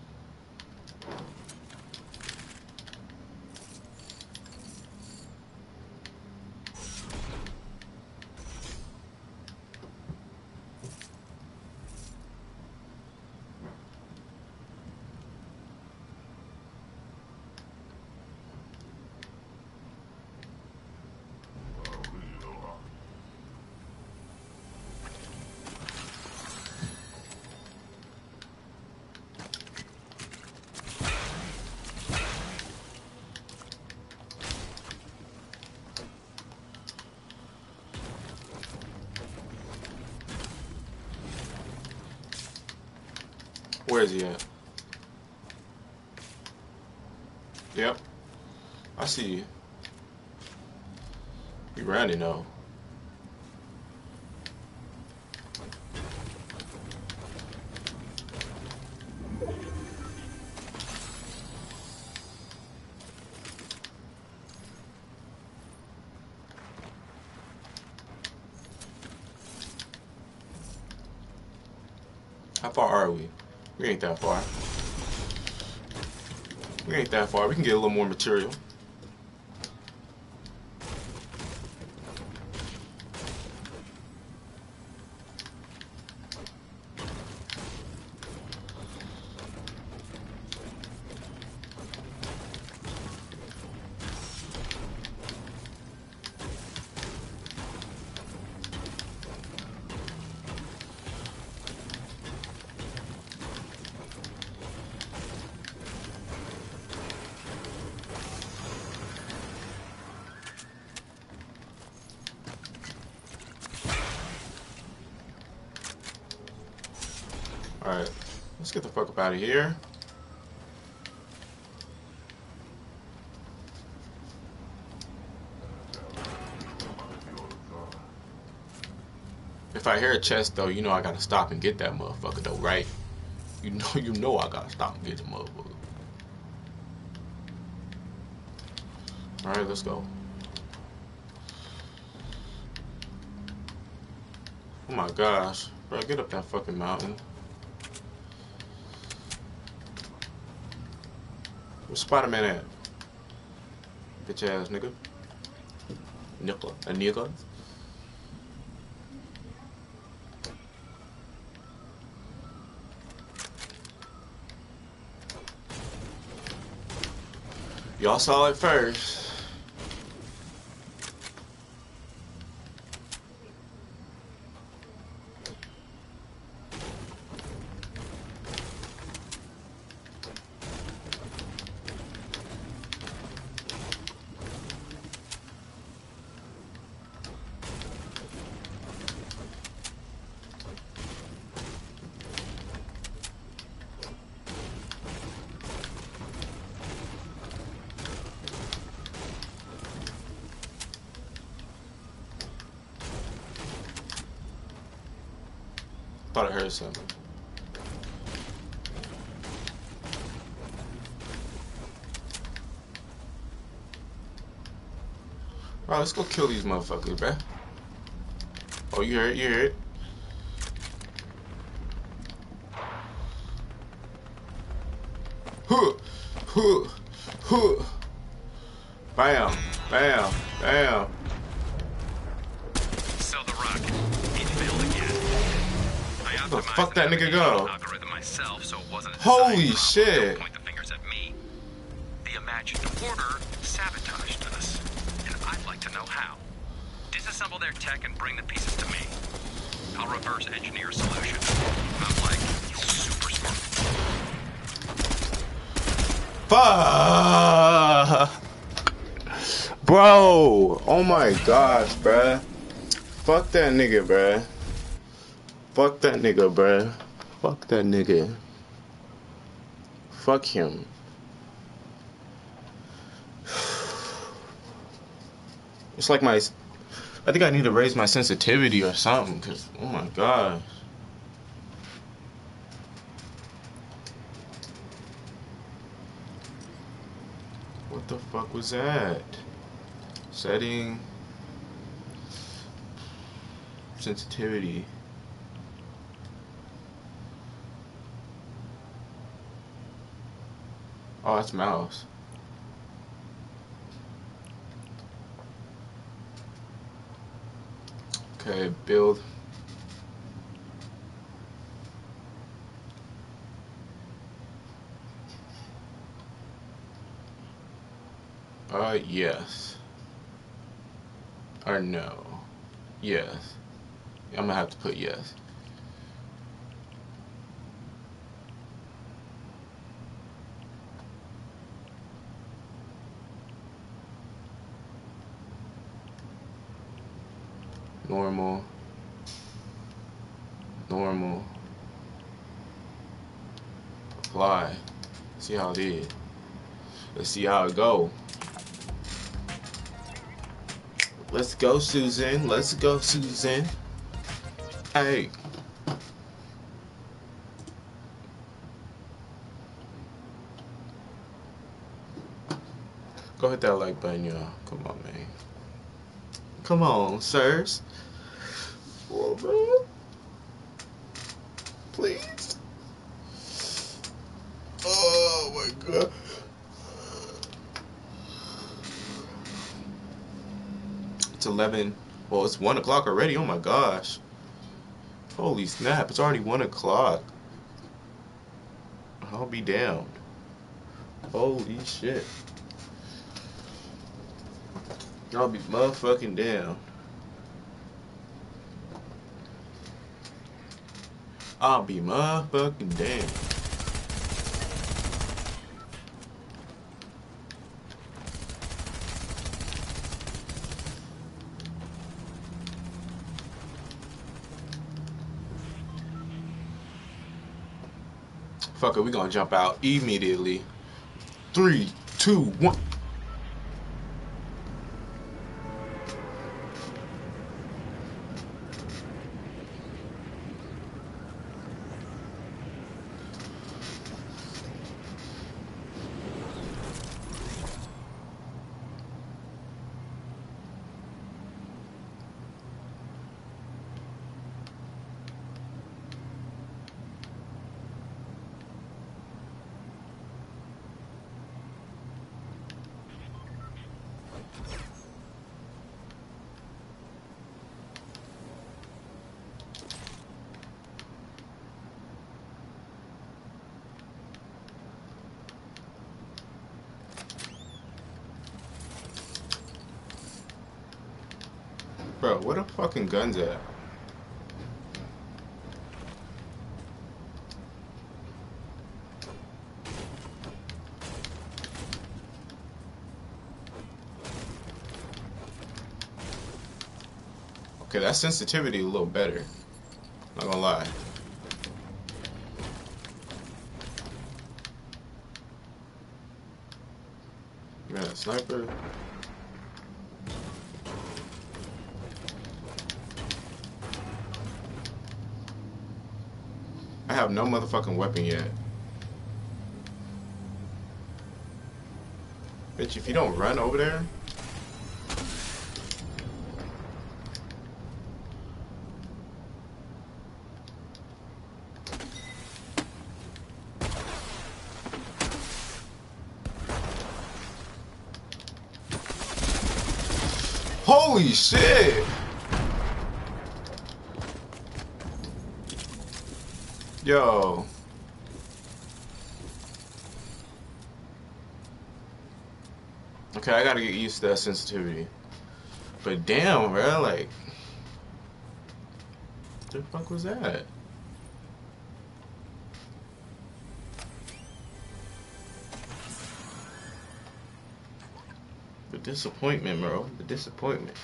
Where is he at? Yep. I see you. You running though. How far are we? We ain't that far. We ain't that far. We can get a little more material. Alright, let's get the fuck up out of here. If I hear a chest though, you know I gotta stop and get that motherfucker though, right? You know I gotta stop and get the motherfucker. Alright, let's go. Oh my gosh. Bro, get up that fucking mountain. Where's Spider-Man at? Bitch ass nigga. A nigga. Y'all saw it first. Thought I heard something. Alright, let's go kill these motherfuckers, bruh. Oh, you hear it, you hear it. Huh, huh, huh. Bam, bam, bam. So the rocket, it failed again. Where the fuck that nigga go? Algorithm myself, so it wasn't holy shit. Point the fingers at me. The imagined order sabotaged us, and I'd like to know how. Disassemble their tech and bring the pieces to me. I'll reverse engineer a solution. I'm like super smart. Fuck, bro. Oh my gosh, bruh. Fuck that nigga, bruh. Fuck that nigga, bruh. Fuck that nigga. Fuck him. It's like I think I need to raise my sensitivity or something, cause oh my god. What the fuck was that? Setting. Sensitivity. Oh, that's mouse. Okay, build. Yes. Or no. Yes. I'm gonna have to put yes. Normal. Normal. Apply. See how it is. Let's see how it go. Let's go, Susan. Let's go, Susan. Hey. Go hit that like button, y'all. Come on, man. Come on, sirs. Come on, man. Please. God. It's 11. Well, it's 1 o'clock already. Oh my gosh. Holy snap. It's already 1 o'clock. I'll be damned. Holy shit. I'll be motherfucking damned. I'll be motherfucking damned. Fuck it, we gonna jump out immediately. 3, 2, 1. Bro, where the fucking guns at? Okay, that sensitivity a little better. Not gonna lie. You got a sniper. I have no motherfucking weapon yet. Bitch, if you don't run over there. Holy shit! Yo. Okay, I gotta get used to that sensitivity. But damn, bro, like, what the fuck was that? The disappointment, bro. The disappointment.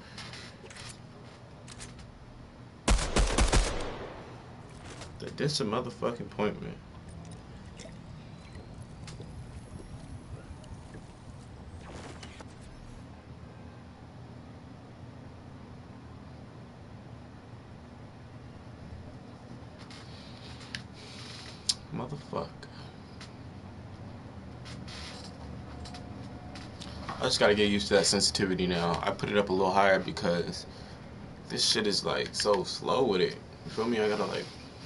The motherfucking appointment. Motherfucker. I just gotta get used to that sensitivity now. I put it up a little higher because this shit is like so slow with it. You feel me? I gotta like.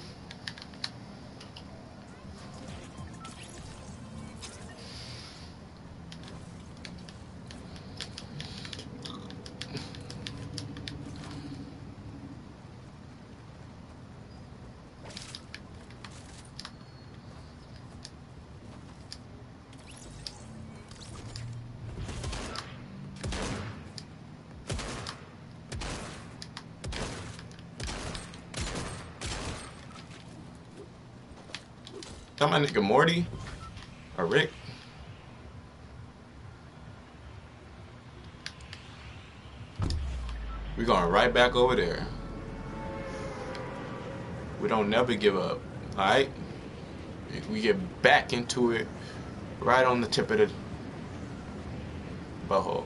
That my nigga Morty or Rick. We going right back over there. We don't never give up, alright? We get back into it right on the tip of the butthole.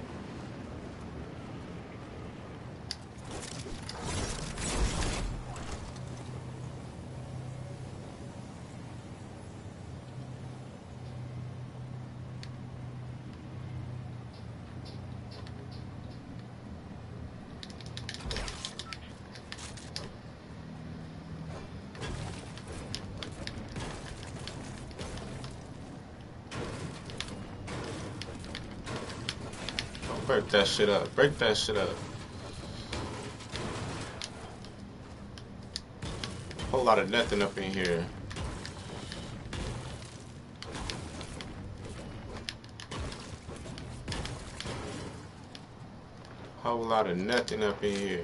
Break that shit up. Break that shit up. Whole lot of nothing up in here. Whole lot of nothing up in here.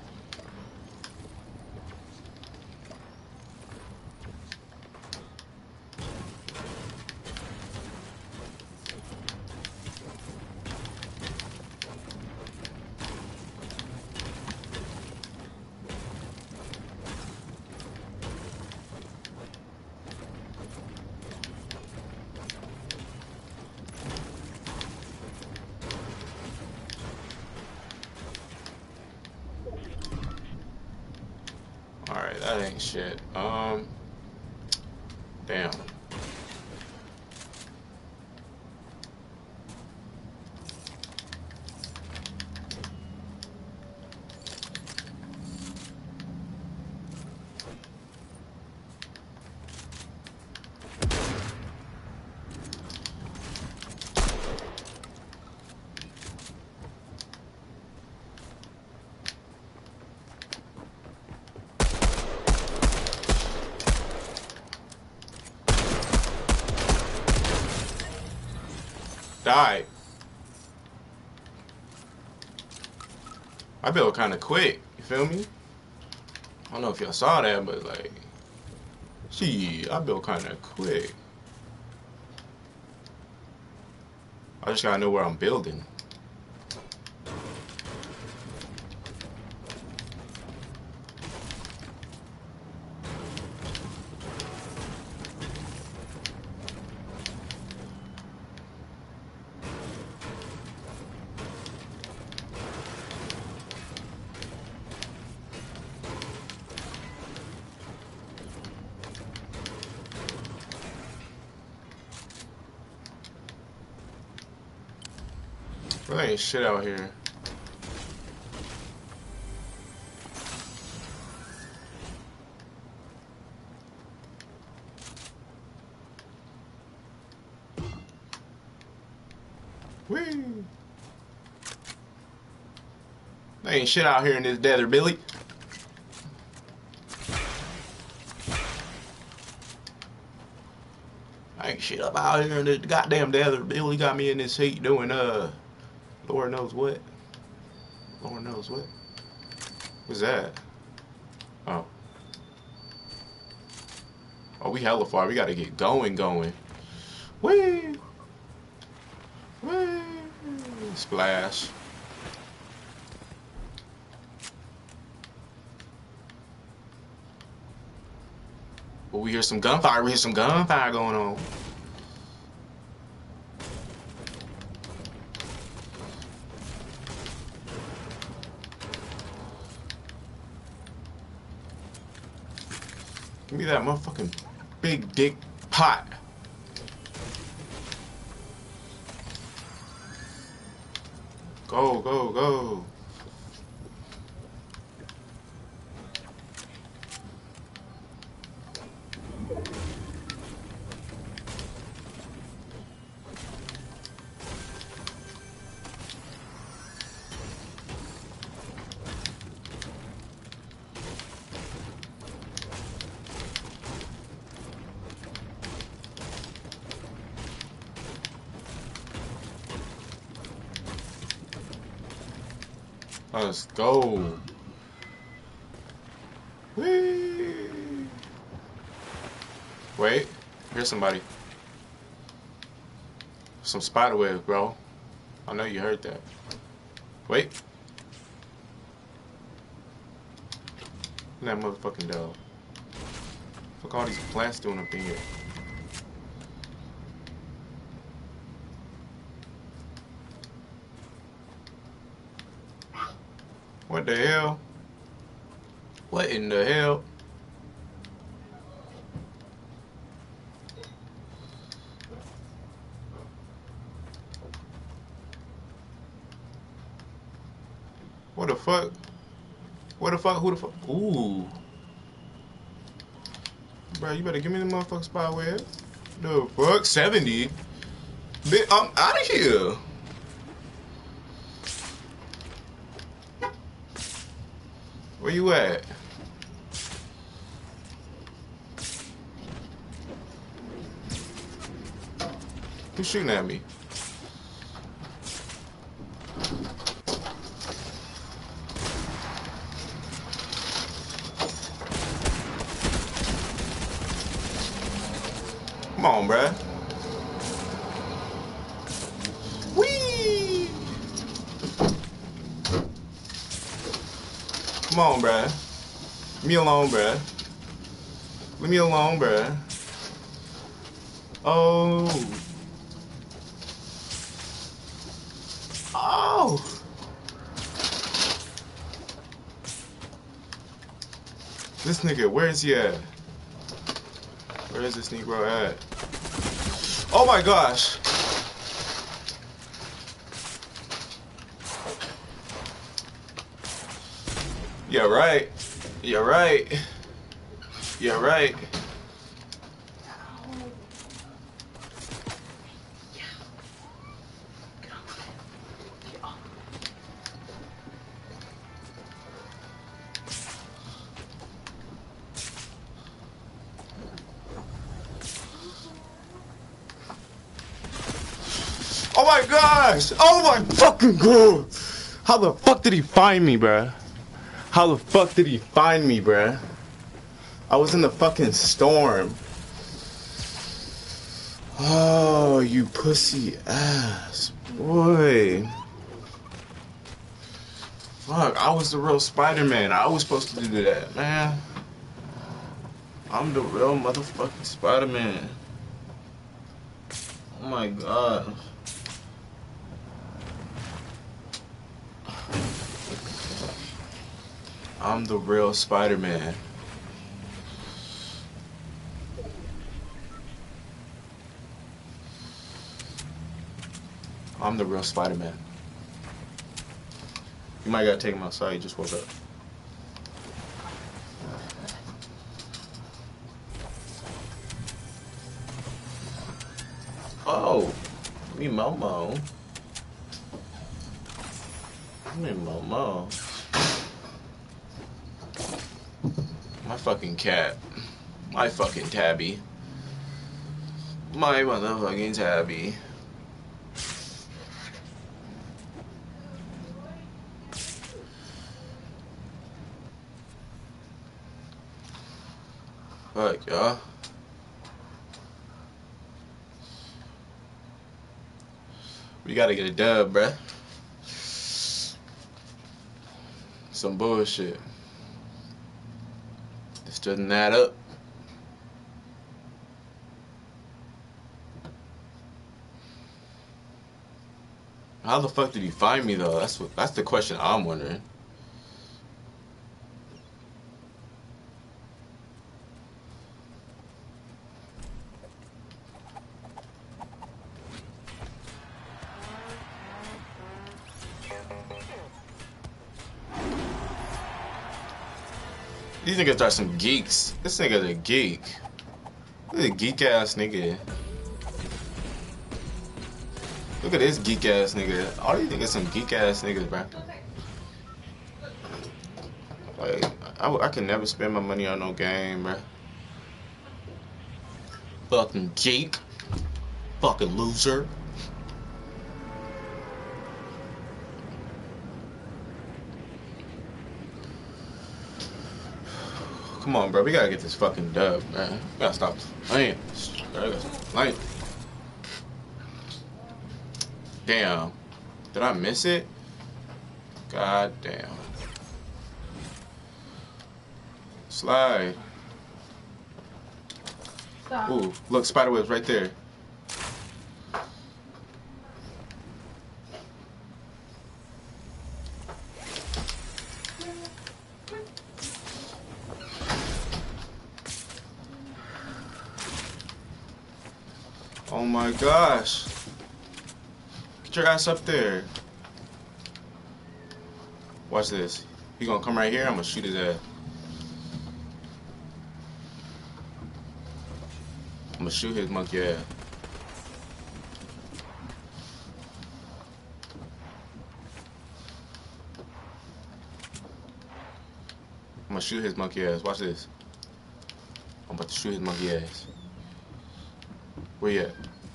Alright, that ain't shit. Damn. Died. I built kind of quick. You feel me? I don't know if y'all saw that, but like, gee, I built kind of quick. I just gotta know where I'm building. There ain't shit out here. Whee! There ain't shit out here in this desert, Billy. Ain't shit up out here in this goddamn desert. Billy got me in this heat doing Lord knows what. Lord knows what. What's that? Oh. Oh, we hella far. We gotta get going. Whee! Whee! Splash. Well, we hear some gunfire. We hear some gunfire going on. Give me that motherfucking big dick pot. Go, go, go. Let's go. Whee! Wait, here's somebody. Some spider webs, bro. I know you heard that. Wait. That motherfucking dog. Fuck all these plants doing up in here. What the hell? What in the hell? What the fuck? What the fuck? Who the fuck? Ooh. Bro, you better give me the motherfucking spot where? The fuck? 70? Bitch, I'm out of here. you at? Who's shooting at me? Come on, bruh. Whee! Come on, bruh. Leave me alone, bruh. Leave me alone, bruh. Oh. Oh. This nigga, where is he at? Where is this Negro at? Oh my gosh. You're right. You're right. You're right. Oh my gosh! Oh my fucking god! How the fuck did he find me, bruh? How the fuck did he find me, bruh? I was in the fucking storm. Oh, you pussy ass boy. Fuck, I was the real Spider-Man. I was supposed to do that, man. I'm the real motherfucking Spider-Man. Oh my god. I'm the real Spider-Man. I'm the real Spider-Man. You might gotta take him outside, he just woke up. Oh, me Momo. Me Momo. My fucking cat. My fucking tabby. My motherfucking tabby. Fuck, y'all. We gotta get a dub, bruh. Some bullshit. This doesn't add up. How the fuck did he find me though? That's the question I'm wondering. These niggas are some geeks. This nigga's a geek. This is a geek ass nigga. Look at this geek ass nigga. All these niggas some geek ass niggas, bro. Like, I can never spend my money on no game, bro. Fucking geek. Fucking loser. Come on, bro. We gotta get this fucking dub, man. We gotta stop playing. Playing. Damn. Did I miss it? God damn. Slide. Stop. Ooh, look, spiderwebs right there. Oh my gosh. Get your ass up there. Watch this. He gonna come right here, I'm gonna shoot his ass. I'm gonna shoot his monkey ass. to shoot his monkey ass. Watch this. I'm about to shoot his monkey ass. Where you at?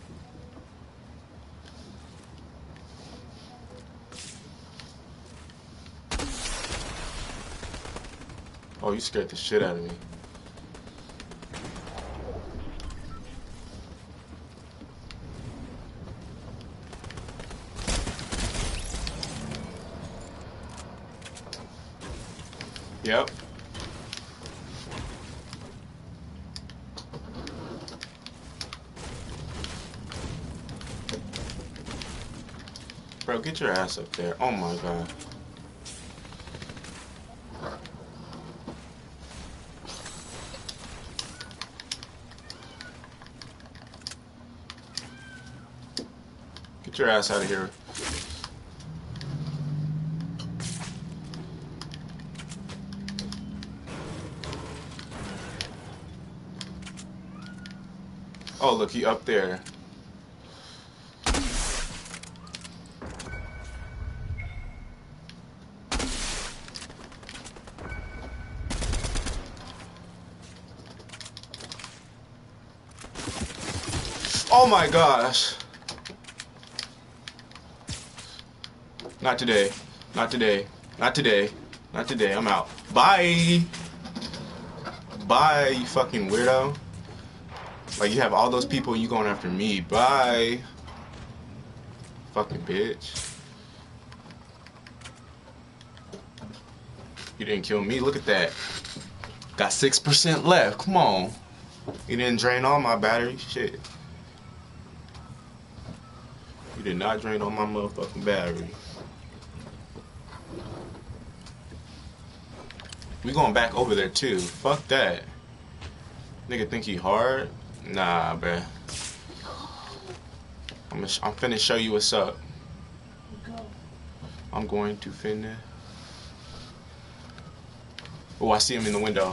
Oh, you scared the shit out of me. Yep. Bro, get your ass up there. Oh my god. Get your ass out of here. Oh, look, he up there. Oh my gosh. Not today. Not today. Not today. Not today. I'm out. Bye. Bye, you fucking weirdo. Like, you have all those people and you going after me. Bye. Fucking bitch. You didn't kill me. Look at that. Got 6% left. Come on. You didn't drain all my battery. Shit. You did not drain all my motherfucking battery. We going back over there too. Fuck that. Nigga think he hard? Nah, bruh. I'm finna show you what's up. I'm going to finna. Oh, I see him in the window.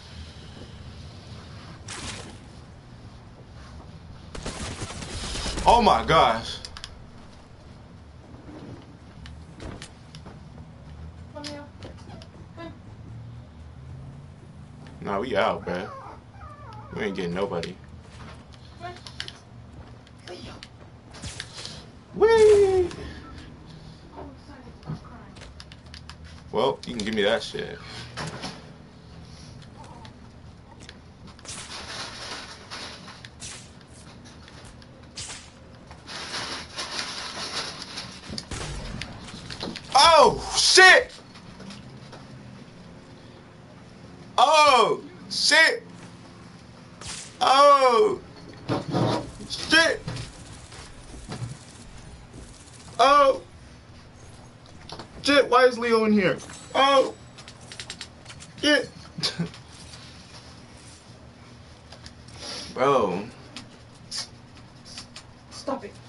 Oh my gosh. Nah, we out, bruh. We ain't getting nobody. Whee! Well, you can give me that shit. Oh, shit! Oh, shit! Oh, shit! Oh, shit! Why is Leo in here? Oh, shit! Bro. Stop it.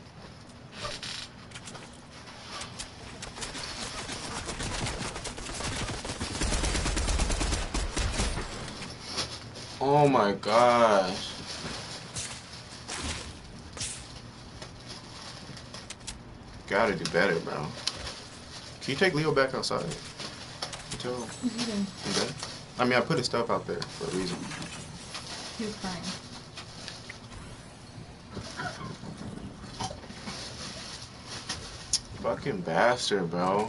Oh my gosh. Gotta do better, bro. Can you take Leo back outside? He's dead? I mean, I put his stuff out there for a reason. He was crying. Fucking bastard, bro.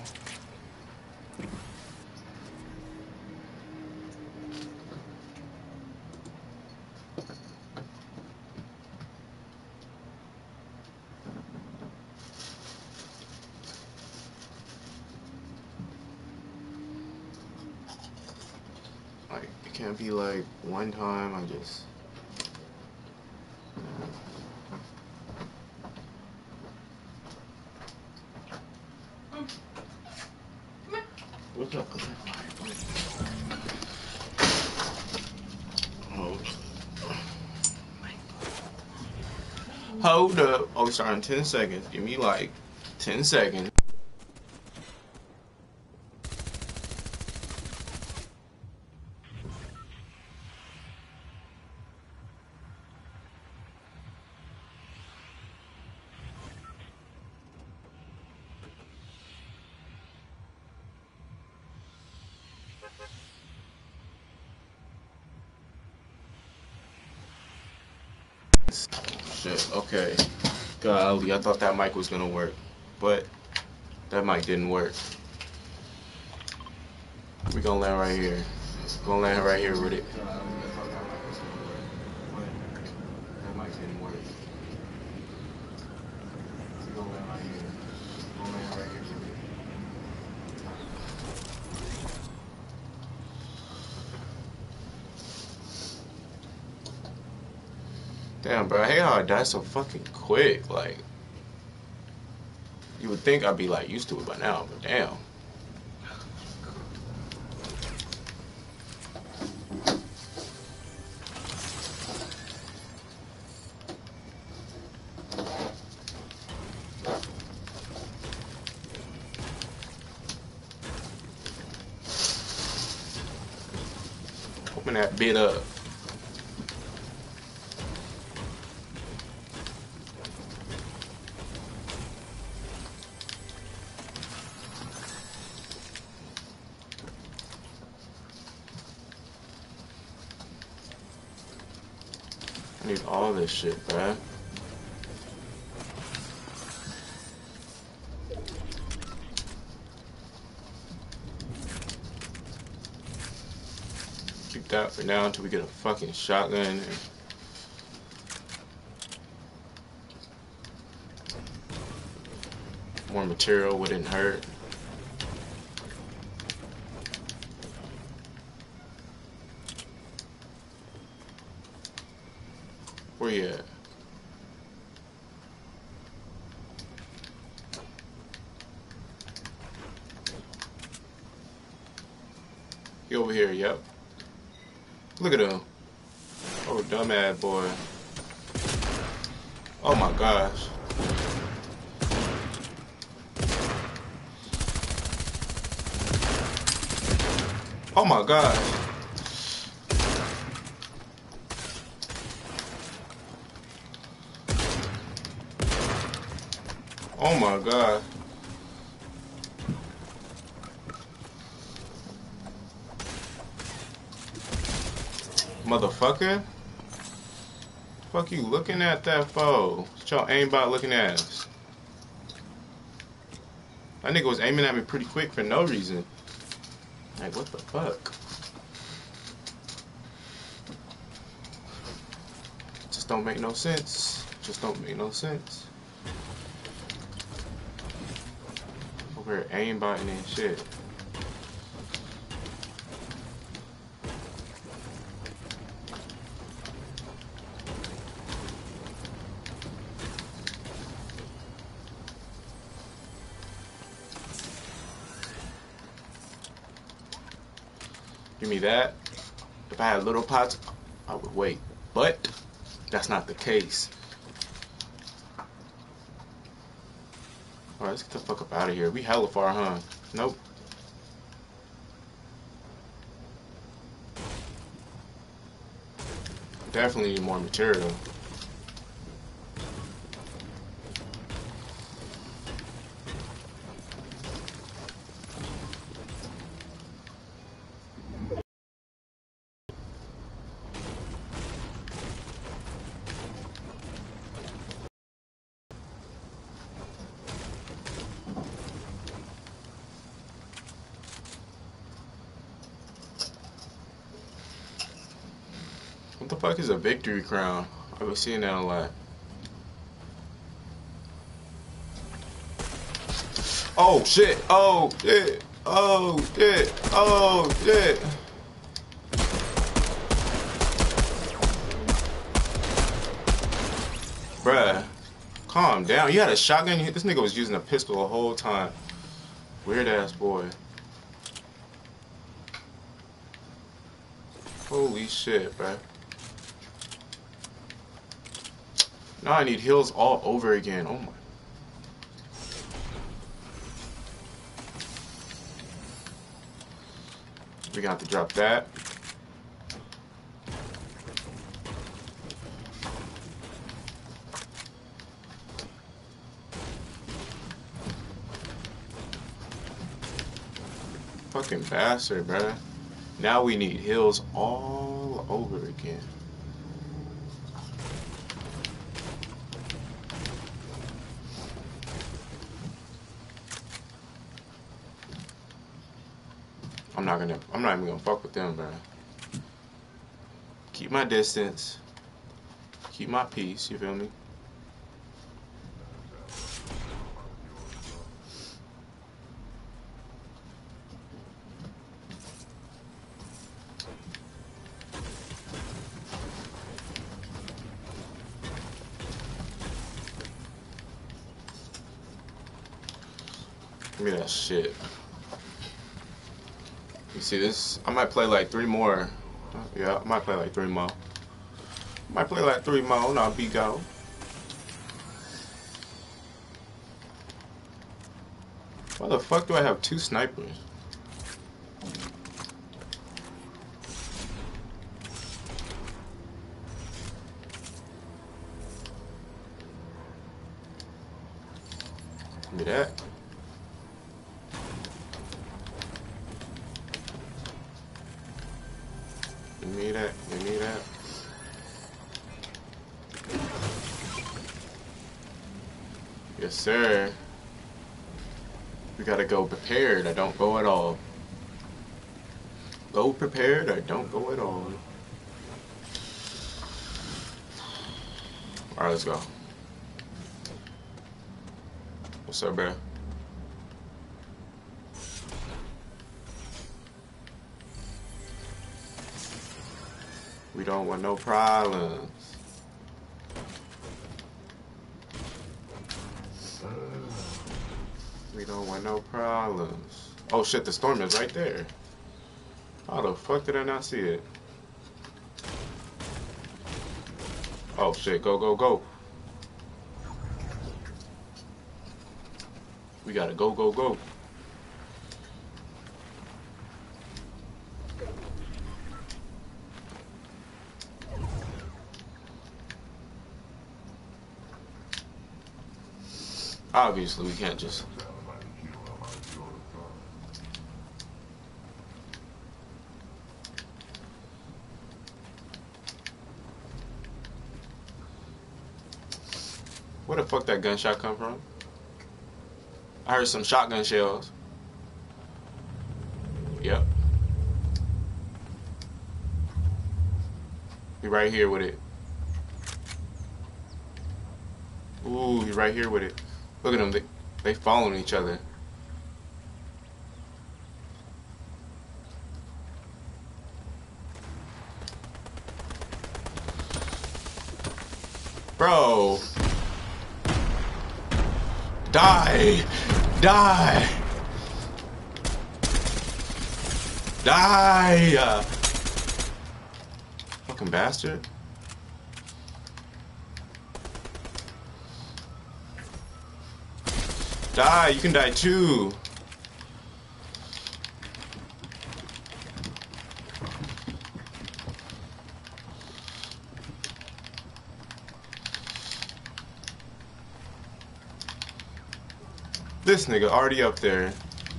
Like, it can't be like one time I just... What's up? Hold up. Oh, we start in 10 seconds. Give me like 10 seconds. Shit, okay. Golly, I thought that mic was gonna work, but that mic didn't work. We gonna land right here. Gonna land right here with it. That mic didn't work. We gonna land right here. Gonna land right here with it. Damn, bro, I hate how I die so fucking quick. Like, you would think I'd be like used to it by now, but damn. Open that bit up. I need all this shit, bruh. Keep that for now until we get a fucking shotgun. And more material wouldn't hurt. Where you at? You over here, yep. Look at him. Oh, dumbass boy. Oh my gosh. Oh my gosh. Oh my god. Motherfucker. Fuck you looking at that foe? What y'all aimbot looking at us? That nigga was aiming at me pretty quick for no reason. Like, what the fuck? Just don't make no sense. Just don't make no sense. Over here aimbotting and shit. Give me that. If I had little pots, I would wait. But that's not the case. Alright, let's get the fuck up out of here. We hella far, huh? Nope. Definitely need more material. What the fuck is a victory crown? I've been seeing that a lot. Oh shit! Oh shit! Oh shit! Oh shit! Bruh, calm down. You had a shotgun? This nigga was using a pistol the whole time. Weird ass boy. Holy shit, bruh. Now I need heals all over again. Oh my. We got to drop that. Fucking bastard, bruh. Now we need heals all over again. not even gonna fuck with them, bro. Keep my distance. Keep my peace, you feel me? Give me that shit. You see this? I might play like 3 more. Yeah, I might play like 3 more. Might play like 3 more, and I'll be gone. Why the fuck do I have 2 snipers? Give me that. Give me that. Give me that. Yes, sir. We gotta go prepared or don't go at all. Go prepared or don't go at all. Alright, let's go. What's up, bro? We don't want no problems. We don't want no problems. Oh shit, the storm is right there. How the fuck did I not see it? Oh shit, go, go, go. We gotta go, go, go. Obviously, we can't just... Where the fuck that gunshot come from? I heard some shotgun shells. Yep. He right here with it. Ooh, he right here with it. Look at them. They following each other. Bro. Die. Die. Die. Fucking bastard. Die, you can die too. This nigga already up there.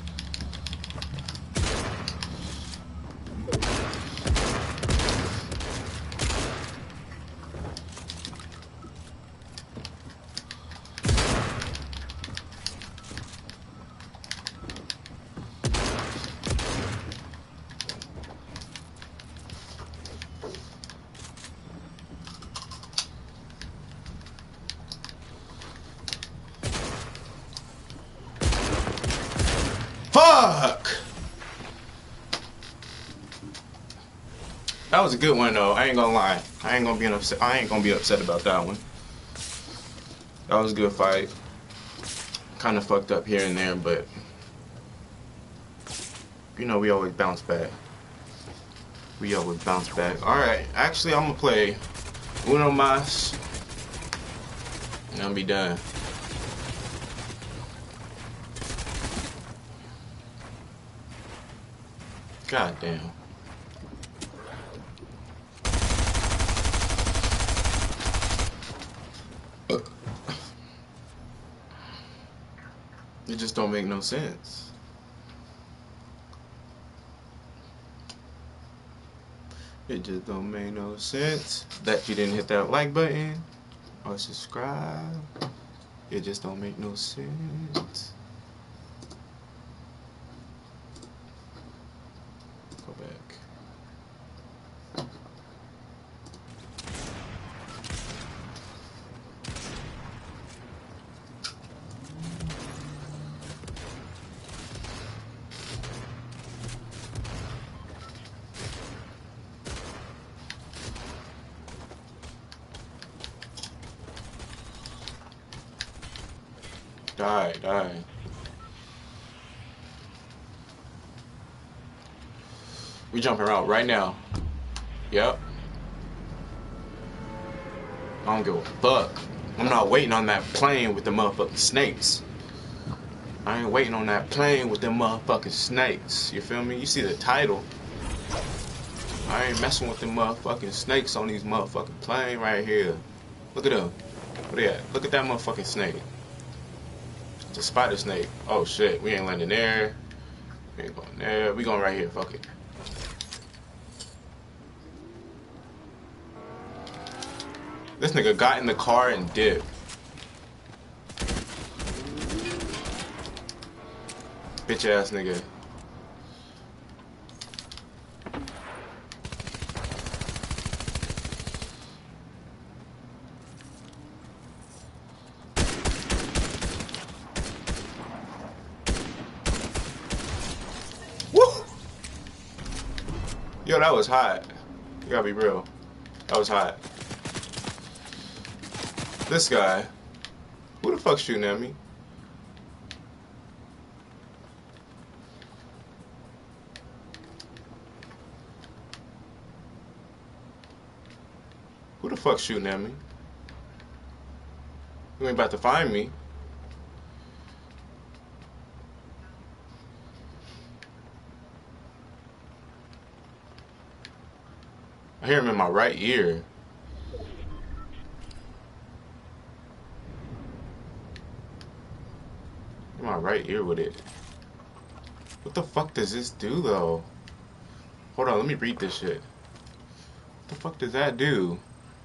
Fuck! That was a good one though. I ain't gonna lie. I ain't gonna be upset about that one. That was a good fight. Kind of fucked up here and there, but you know we always bounce back. We always bounce back. All right. Actually, I'm gonna play Uno Mas, and I'll be done. God damn. It just don't make no sense. It just don't make no sense that you didn't hit that like button or subscribe. It just don't make no sense. Die. We jumping around right now. Yep. I don't give a fuck. I'm not waiting on that plane with the motherfucking snakes. I ain't waiting on that plane with them motherfucking snakes. You feel me? You see the title. I ain't messing with them motherfucking snakes on these motherfucking plane right here. Look at them. Where they at? Look at that motherfucking snake. It's a spider snake. Oh shit, we ain't landing there. We ain't going there. We going right here. Fuck it. This nigga got in the car and dipped. Bitch ass nigga. Woo! Yo, that was hot. You gotta be real. That was hot. This guy. Who the fuck's shooting at me? Who the fuck's shooting at me? You ain't about to find me. I hear him in my right ear. In my right ear with it. What the fuck does this do though? Hold on, let me read this shit. What the fuck does that do?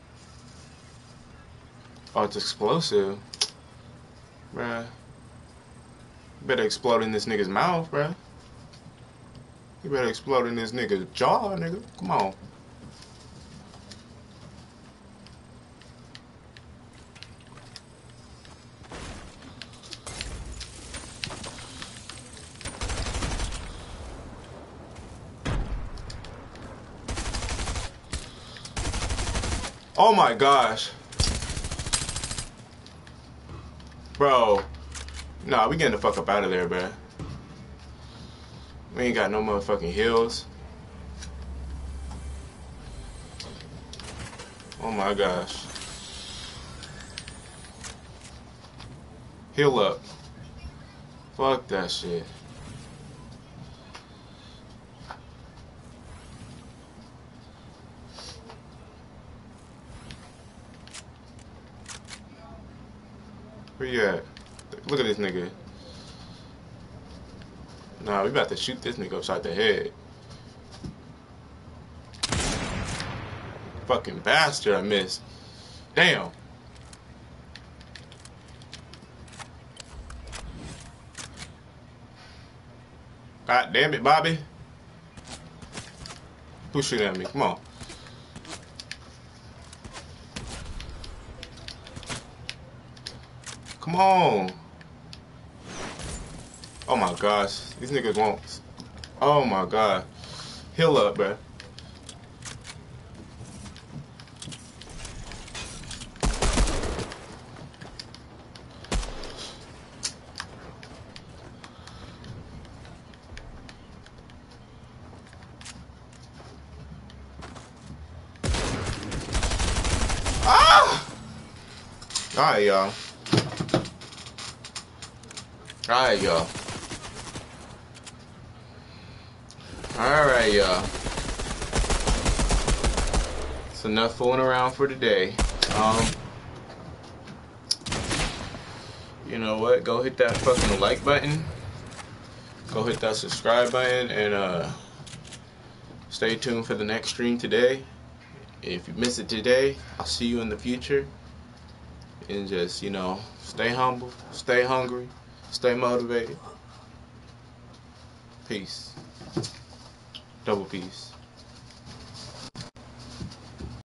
Oh, it's explosive. Bruh. You better explode in this nigga's mouth, bruh. You better explode in this nigga's jaw, nigga. Come on. Oh my gosh. Bro. Nah, we getting the fuck up out of there, bruh. We ain't got no motherfucking heals. Oh my gosh. Heal up. Fuck that shit. Where you at? Look at this nigga. Nah, we about to shoot this nigga upside the head. Fucking bastard, I missed. Damn. God damn it, Bobby. Who's shooting at me? Come on. Come on. Oh my gosh. These niggas won't. Oh my god. Heal up, bruh. Ah! Alright, y'all. Alright, y'all. Alright, y'all. It's enough fooling around for today. You know what? Go hit that fucking like button. Go hit that subscribe button and stay tuned for the next stream today. If you miss it today, I'll see you in the future. And just, you know, stay humble, stay hungry, stay motivated. Peace. Double peace.